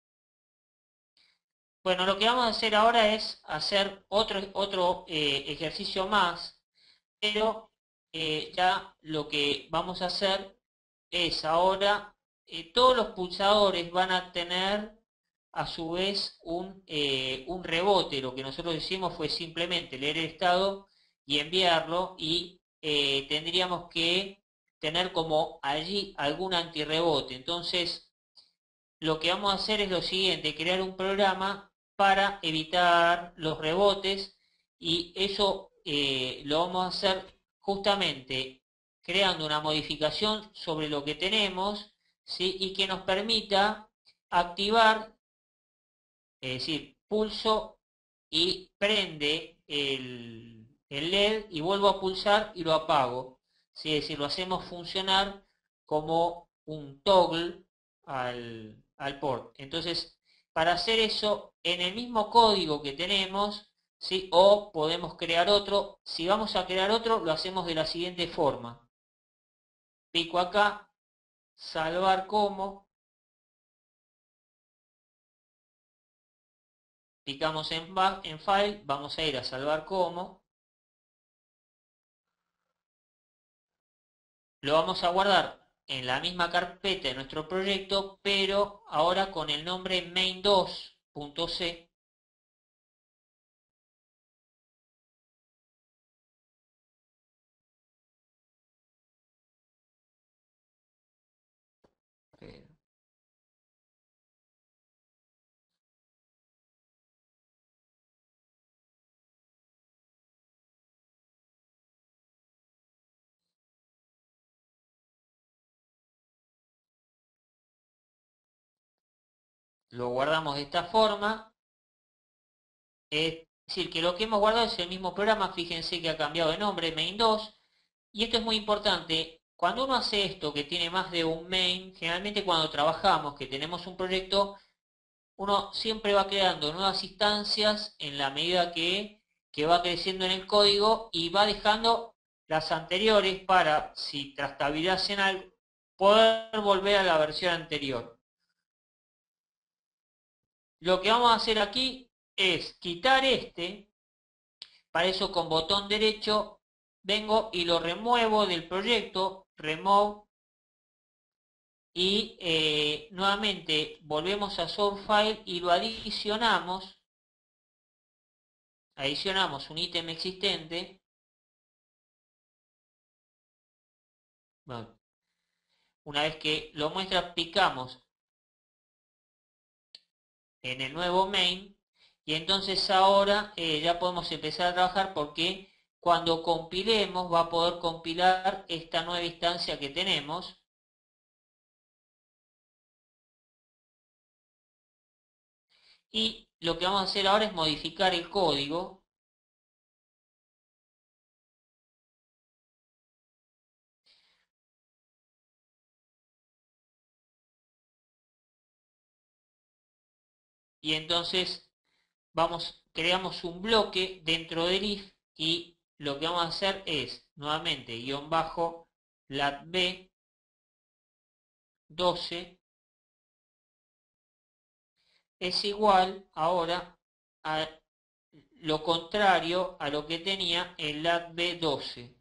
Bueno, lo que vamos a hacer ahora es hacer otro ejercicio más, pero ya lo que vamos a hacer es ahora, todos los pulsadores van a tener a su vez un rebote. Lo que nosotros hicimos fue simplemente leer el estado y enviarlo y tendríamos que tener como allí algún antirrebote. Entonces, lo que vamos a hacer es lo siguiente, crear un programa para evitar los rebotes y eso lo vamos a hacer justamente creando una modificación sobre lo que tenemos, ¿sí? Y que nos permita activar, es decir, pulso y prende el LED y vuelvo a pulsar y lo apago. ¿sí? Es decir, lo hacemos funcionar como un toggle al port. Entonces, para hacer eso, en el mismo código que tenemos, ¿sí? O podemos crear otro. Si vamos a crear otro, lo hacemos de la siguiente forma. Pico acá, salvar como, picamos en File, vamos a ir a salvar como, lo vamos a guardar en la misma carpeta de nuestro proyecto, pero ahora con el nombre main2.c. Lo guardamos de esta forma. Es decir, que lo que hemos guardado es el mismo programa. Fíjense que ha cambiado de nombre, main2. Y esto es muy importante. Cuando uno hace esto, que tiene más de un main, generalmente cuando trabajamos, que tenemos un proyecto, uno siempre va creando nuevas instancias en la medida que va creciendo en el código y va dejando las anteriores para, si trastabilizasen algo, poder volver a la versión anterior. Lo que vamos a hacer aquí es quitar este. Para eso con botón derecho vengo y lo remuevo del proyecto, remove, y nuevamente volvemos a source file y lo adicionamos un ítem existente. Bueno, una vez que lo muestra, picamos en el nuevo main y entonces ahora ya podemos empezar a trabajar, porque cuando compilemos va a poder compilar esta nueva instancia que tenemos. Y lo que vamos a hacer ahora es modificar el código. Y entonces creamos un bloque dentro del if y lo que vamos a hacer es, nuevamente, guión bajo, latb 12 es igual ahora a lo contrario a lo que tenía el latb 12.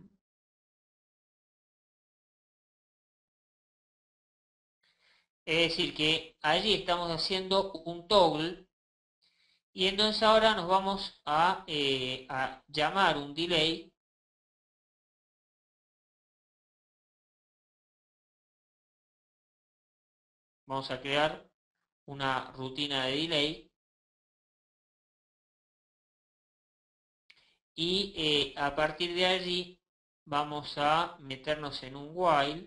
Es decir, que allí estamos haciendo un toggle. Y entonces ahora nos vamos a llamar un delay. Vamos a crear una rutina de delay. Y a partir de allí vamos a meternos en un while.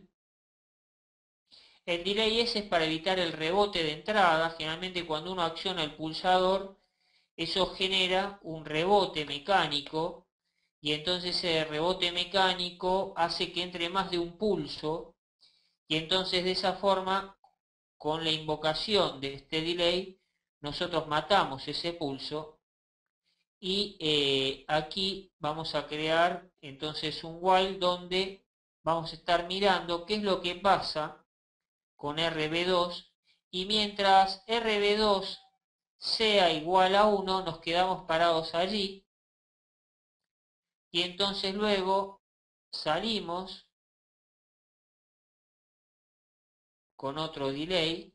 El delay ese es para evitar el rebote de entrada. Generalmente cuando uno acciona el pulsador, eso genera un rebote mecánico. Y entonces ese rebote mecánico hace que entre más de un pulso. Y entonces de esa forma, con la invocación de este delay, nosotros matamos ese pulso. Y aquí vamos a crear entonces un while donde vamos a estar mirando qué es lo que pasa con RB2, y mientras RB2 sea igual a 1 nos quedamos parados allí, y entonces luego salimos con otro delay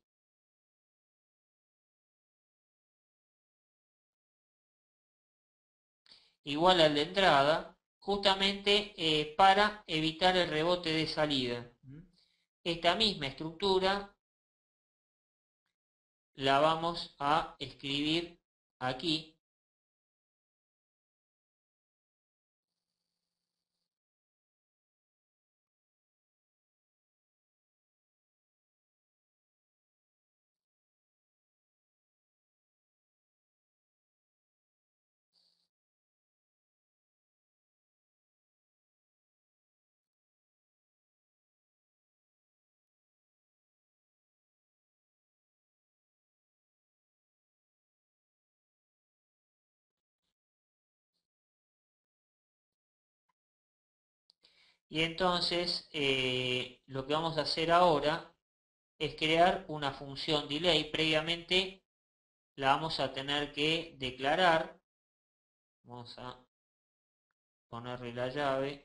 igual al de entrada, justamente para evitar el rebote de salida. Esta misma estructura la vamos a escribir aquí. Y entonces lo que vamos a hacer ahora es crear una función delay. Previamente la vamos a tener que declarar. Vamos a ponerle la llave.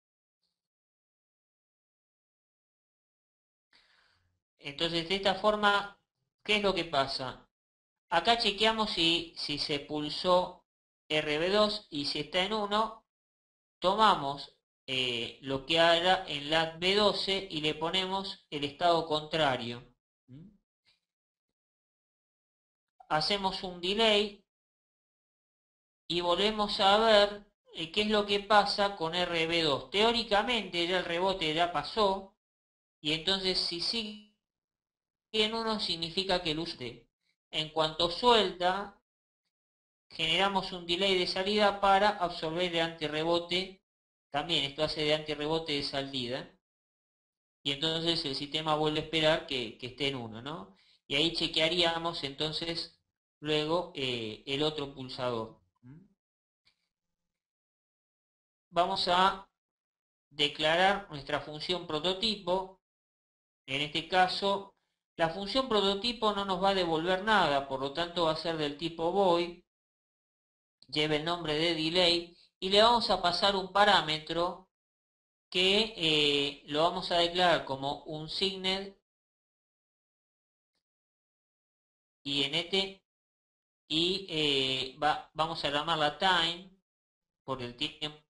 Entonces de esta forma, ¿qué es lo que pasa? Acá chequeamos si se pulsó RB2 y si está en 1, tomamos lo que haga en lat B12 y le ponemos el estado contrario. Hacemos un delay y volvemos a ver qué es lo que pasa con RB2. Teóricamente ya el rebote ya pasó y entonces si sigue en 1 significa que el use. En cuanto suelta, generamos un delay de salida para absorber el antirrebote. También esto hace de antirrebote de salida. Y entonces el sistema vuelve a esperar que esté en 1, ¿no? Y ahí chequearíamos entonces luego el otro pulsador. Vamos a declarar nuestra función prototipo. En este caso, la función prototipo no nos va a devolver nada, por lo tanto va a ser del tipo void, lleva el nombre de delay, y le vamos a pasar un parámetro que lo vamos a declarar como un signed int y vamos a llamarla time por el tiempo.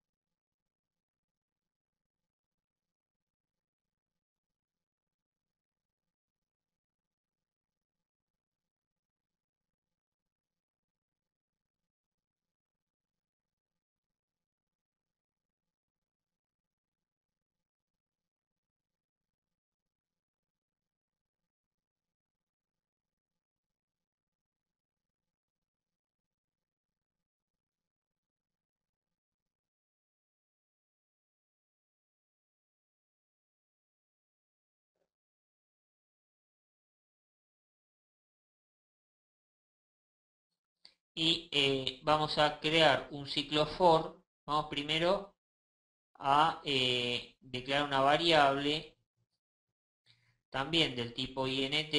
Y vamos a crear un ciclo for. Vamos primero a declarar una variable también del tipo int.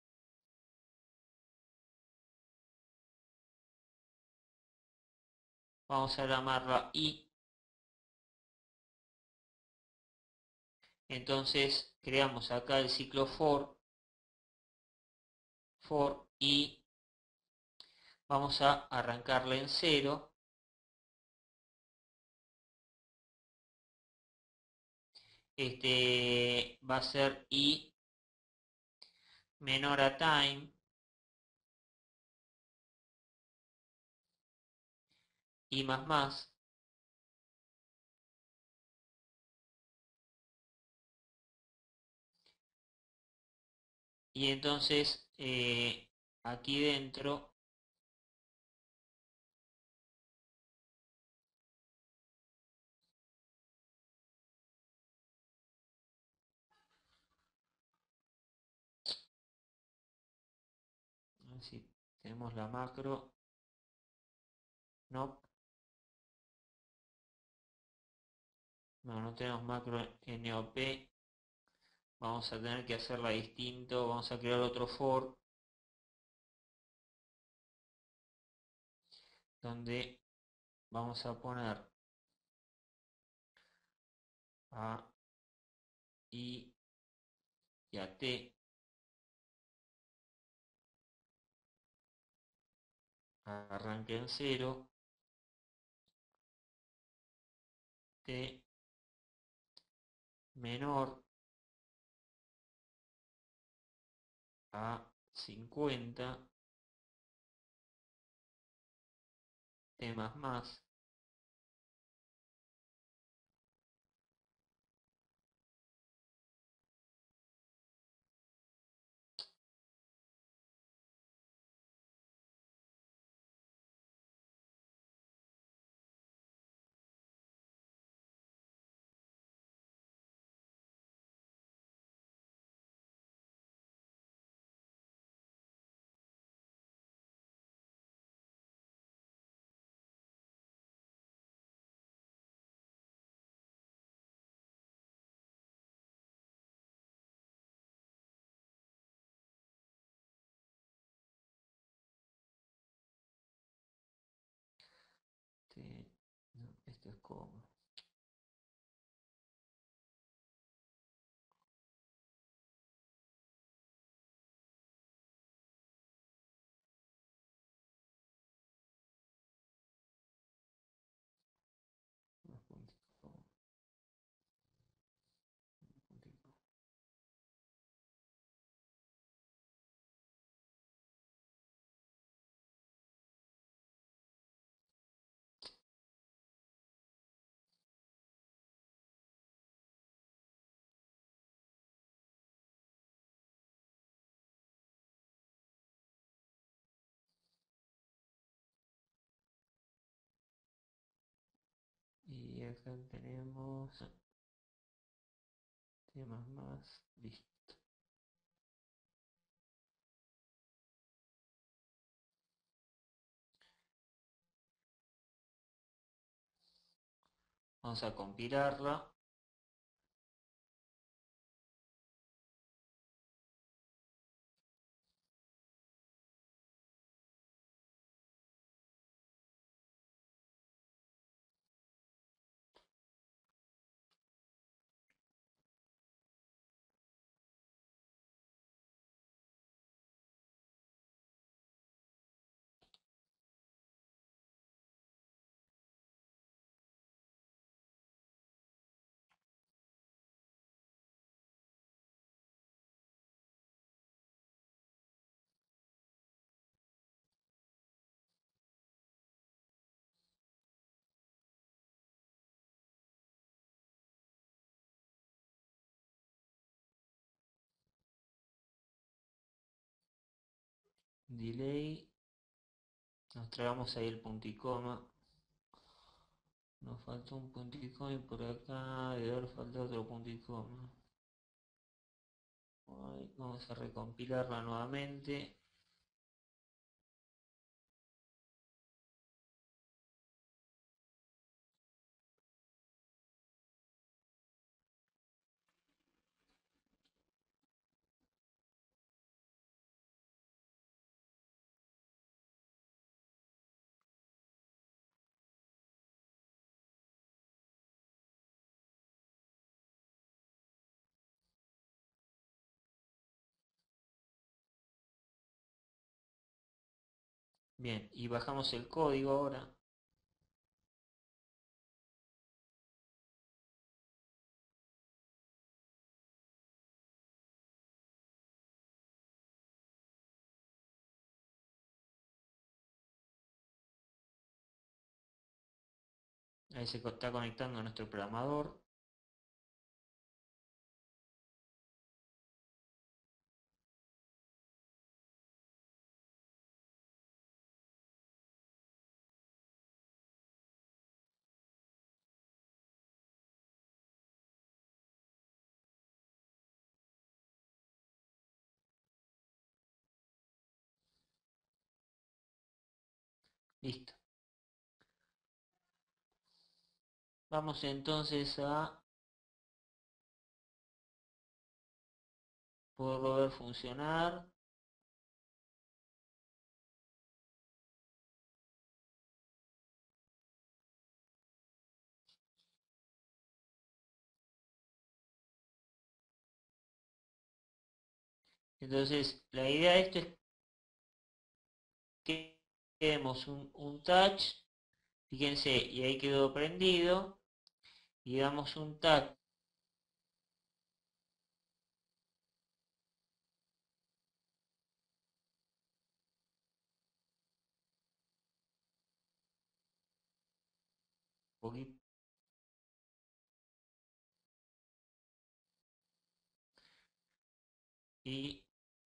Vamos a llamarla i. Entonces creamos acá el ciclo for y vamos a arrancarle en 0. Este va a ser i menor a time i más más. Y entonces aquí dentro si tenemos la macro, no, no tenemos macro NOP, vamos a tener que hacerla distinto, vamos a crear otro for donde vamos a poner a i y a t, arranque en 0, t menor a 50, t más más, coma. Dos puntos, coma, puntico. Y acá tenemos temas más, listo. Vamos a compilarla. Delay. Nos tragamos ahí el punto y coma. Nos falta un punto y coma y por acá debe haber faltado otro punto y coma. Vamos a recompilarla nuevamente. Bien, y bajamos el código ahora. Ahí se está conectando a nuestro programador. Listo. Vamos entonces a poderlo ver funcionar. Entonces, la idea de esto es que demos un touch, fíjense, y ahí quedó prendido, y damos un touch. Poquito, y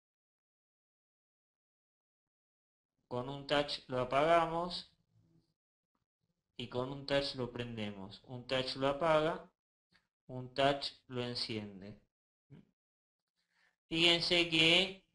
con un touch lo apagamos y con un touch lo prendemos. Un touch lo apaga, un touch lo enciende. Fíjense que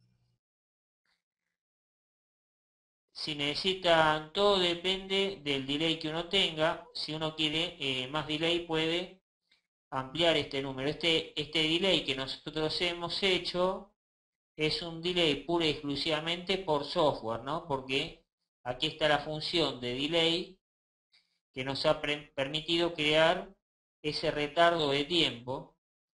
si necesitan, todo depende del delay que uno tenga. Si uno quiere más delay, puede ampliar este número. Este delay que nosotros hemos hecho es un delay pura y exclusivamente por software, ¿no? Porque aquí está la función de delay que nos ha permitido crear ese retardo de tiempo.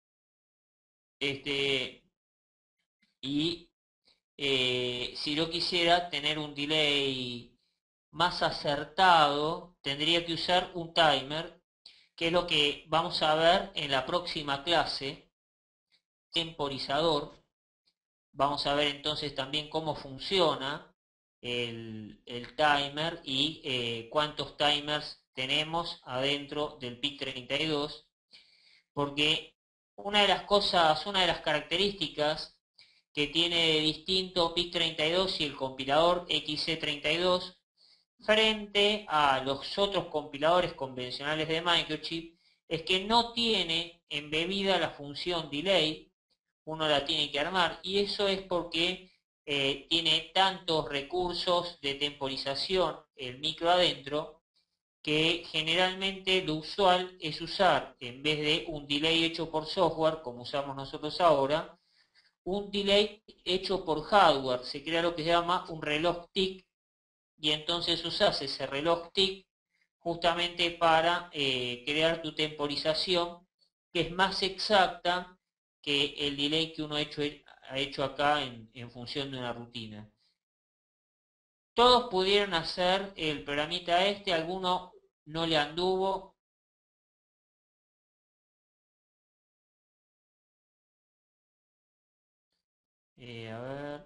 Y si yo quisiera tener un delay más acertado, tendría que usar un timer, que es lo que vamos a ver en la próxima clase, temporizador. Vamos a ver entonces también cómo funciona el timer y cuántos timers tenemos adentro del PIC32, porque una de las características que tiene de distinto PIC32 y el compilador XC32 frente a los otros compiladores convencionales de Microchip es que no tiene embebida la función delay. Uno la tiene que armar, y eso es porque tiene tantos recursos de temporización el micro adentro, que generalmente lo usual es usar, en vez de un delay hecho por software, como usamos nosotros ahora, un delay hecho por hardware. Se crea lo que se llama un reloj tick, y entonces usas ese reloj tick justamente para crear tu temporización, que es más exacta que el delay que uno ha hecho acá en función de una rutina. Todos pudieron hacer el programita alguno no le anduvo. A ver.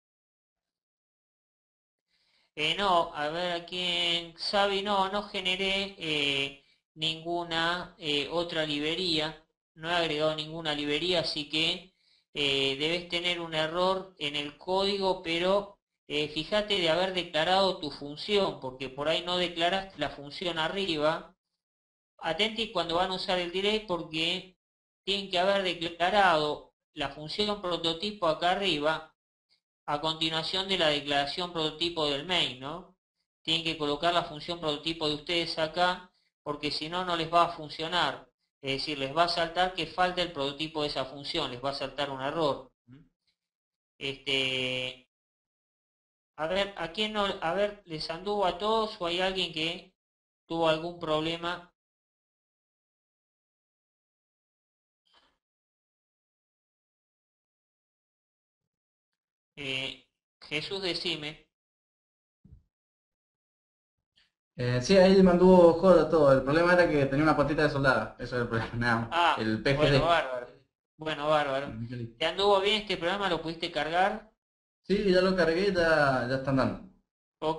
No, a ver aquí en Xavi no generé ninguna otra librería. No he agregado ninguna librería, así que debes tener un error en el código, pero fíjate de haber declarado tu función, porque por ahí no declaraste la función arriba. Atenti cuando van a usar el delay, porque tienen que haber declarado la función prototipo acá arriba a continuación de la declaración prototipo del main, ¿no? Tienen que colocar la función prototipo de ustedes acá, porque si no, no les va a funcionar. Es decir, les va a saltar que falta el prototipo de esa función, les va a saltar un error. A ver, ¿a quién no? A ver, ¿les anduvo a todos o hay alguien que tuvo algún problema? Jesús, decime. Sí, ahí me anduvo joda todo. El problema era que tenía una patita de soldada. Eso era el problema, nada más. Ah, El bueno, PGD. bárbaro. Bueno, bárbaro. ¿Te anduvo bien este programa? ¿Lo pudiste cargar? Sí, ya lo cargué, ya está andando. Ok.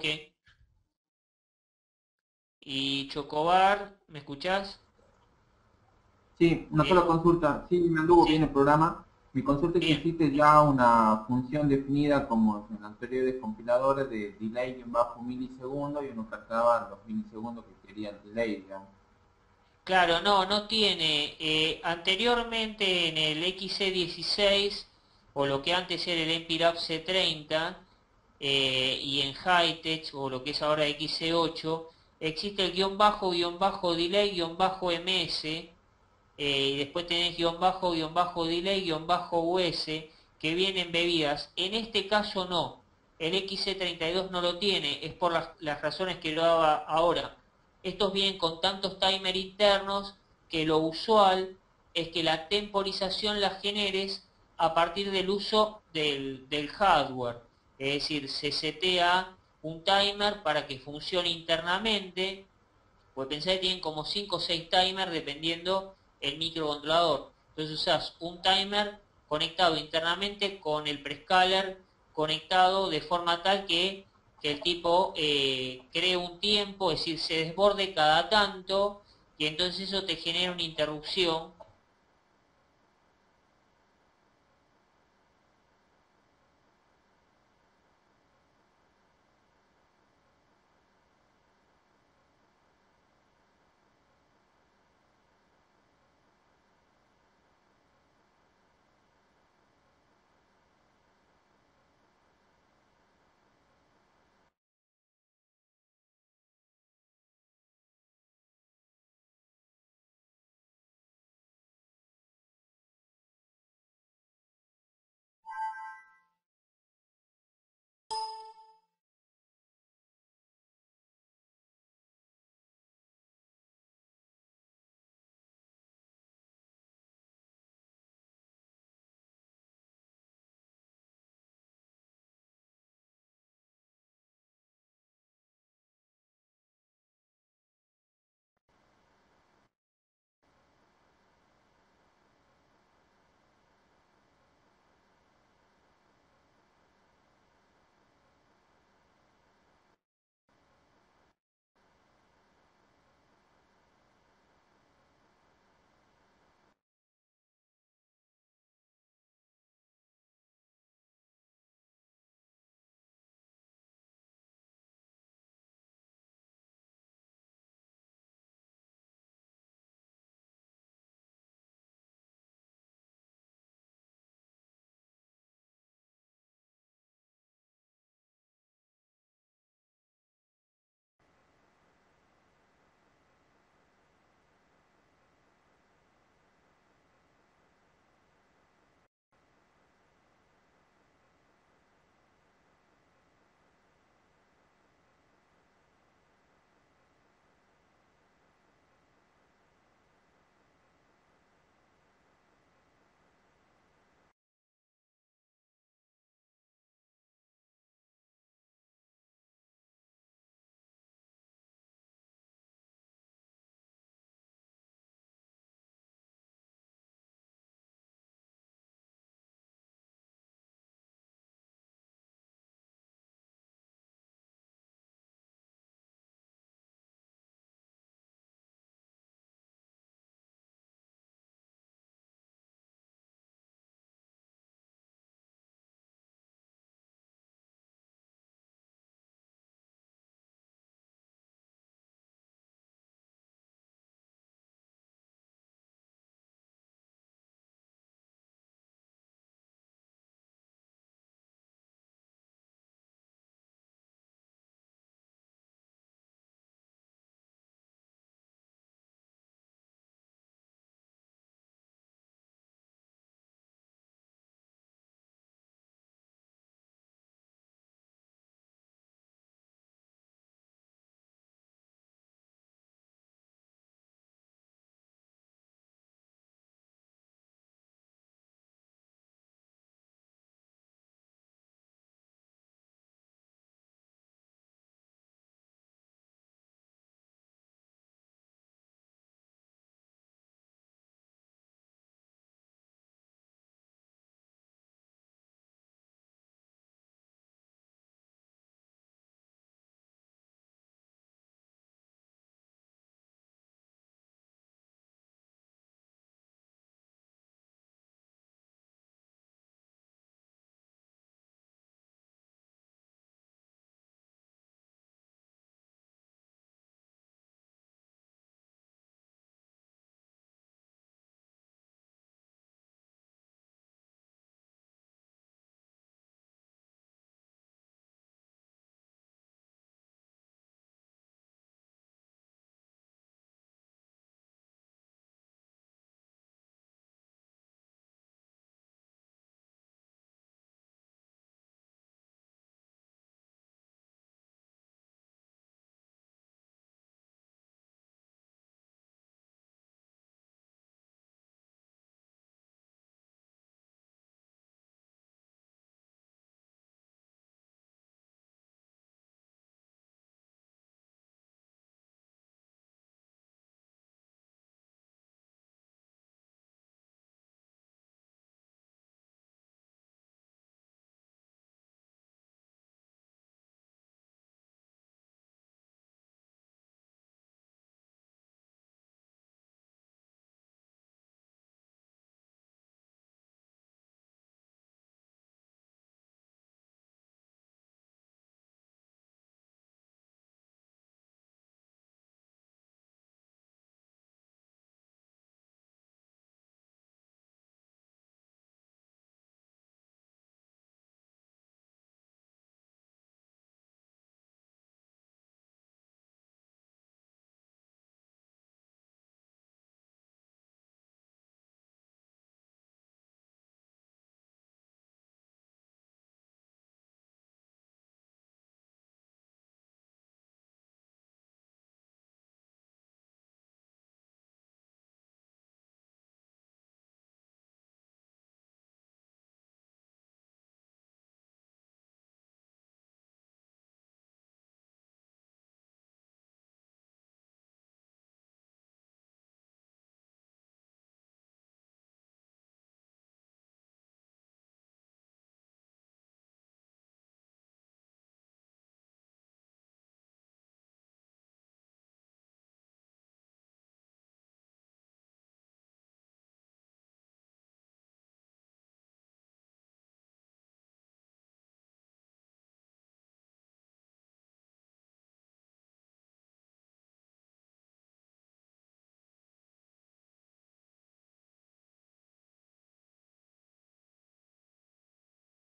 Y Chocobar, ¿me escuchás? Sí, una Bien, sola consulta. Sí, me anduvo bien sí, el programa. Mi consulta es si bien. existe ya una función definida como en anteriores compiladores de delay en bajo milisegundo y uno cargaba los milisegundos que quería el delay, digamos. Claro, no tiene. Anteriormente en el XC16, o lo que antes era el MPLAB C30, y en Hightech, o lo que es ahora XC8, existe el guión bajo delay, guión bajo MS, y después tenés guión bajo delay, guión bajo US, que vienen bebidas. En este caso no, el XC32 no lo tiene, es por las razones que lo daba ahora. Estos vienen con tantos timers internos que lo usual es que la temporización la generes a partir del uso del hardware. Es decir, se setea un timer para que funcione internamente, pues pensá que tienen como 5 o 6 timers dependiendo el microcontrolador. Entonces usás un timer conectado internamente con el prescaler conectado de forma tal que el tipo cree un tiempo, es decir, se desborde cada tanto, y entonces eso te genera una interrupción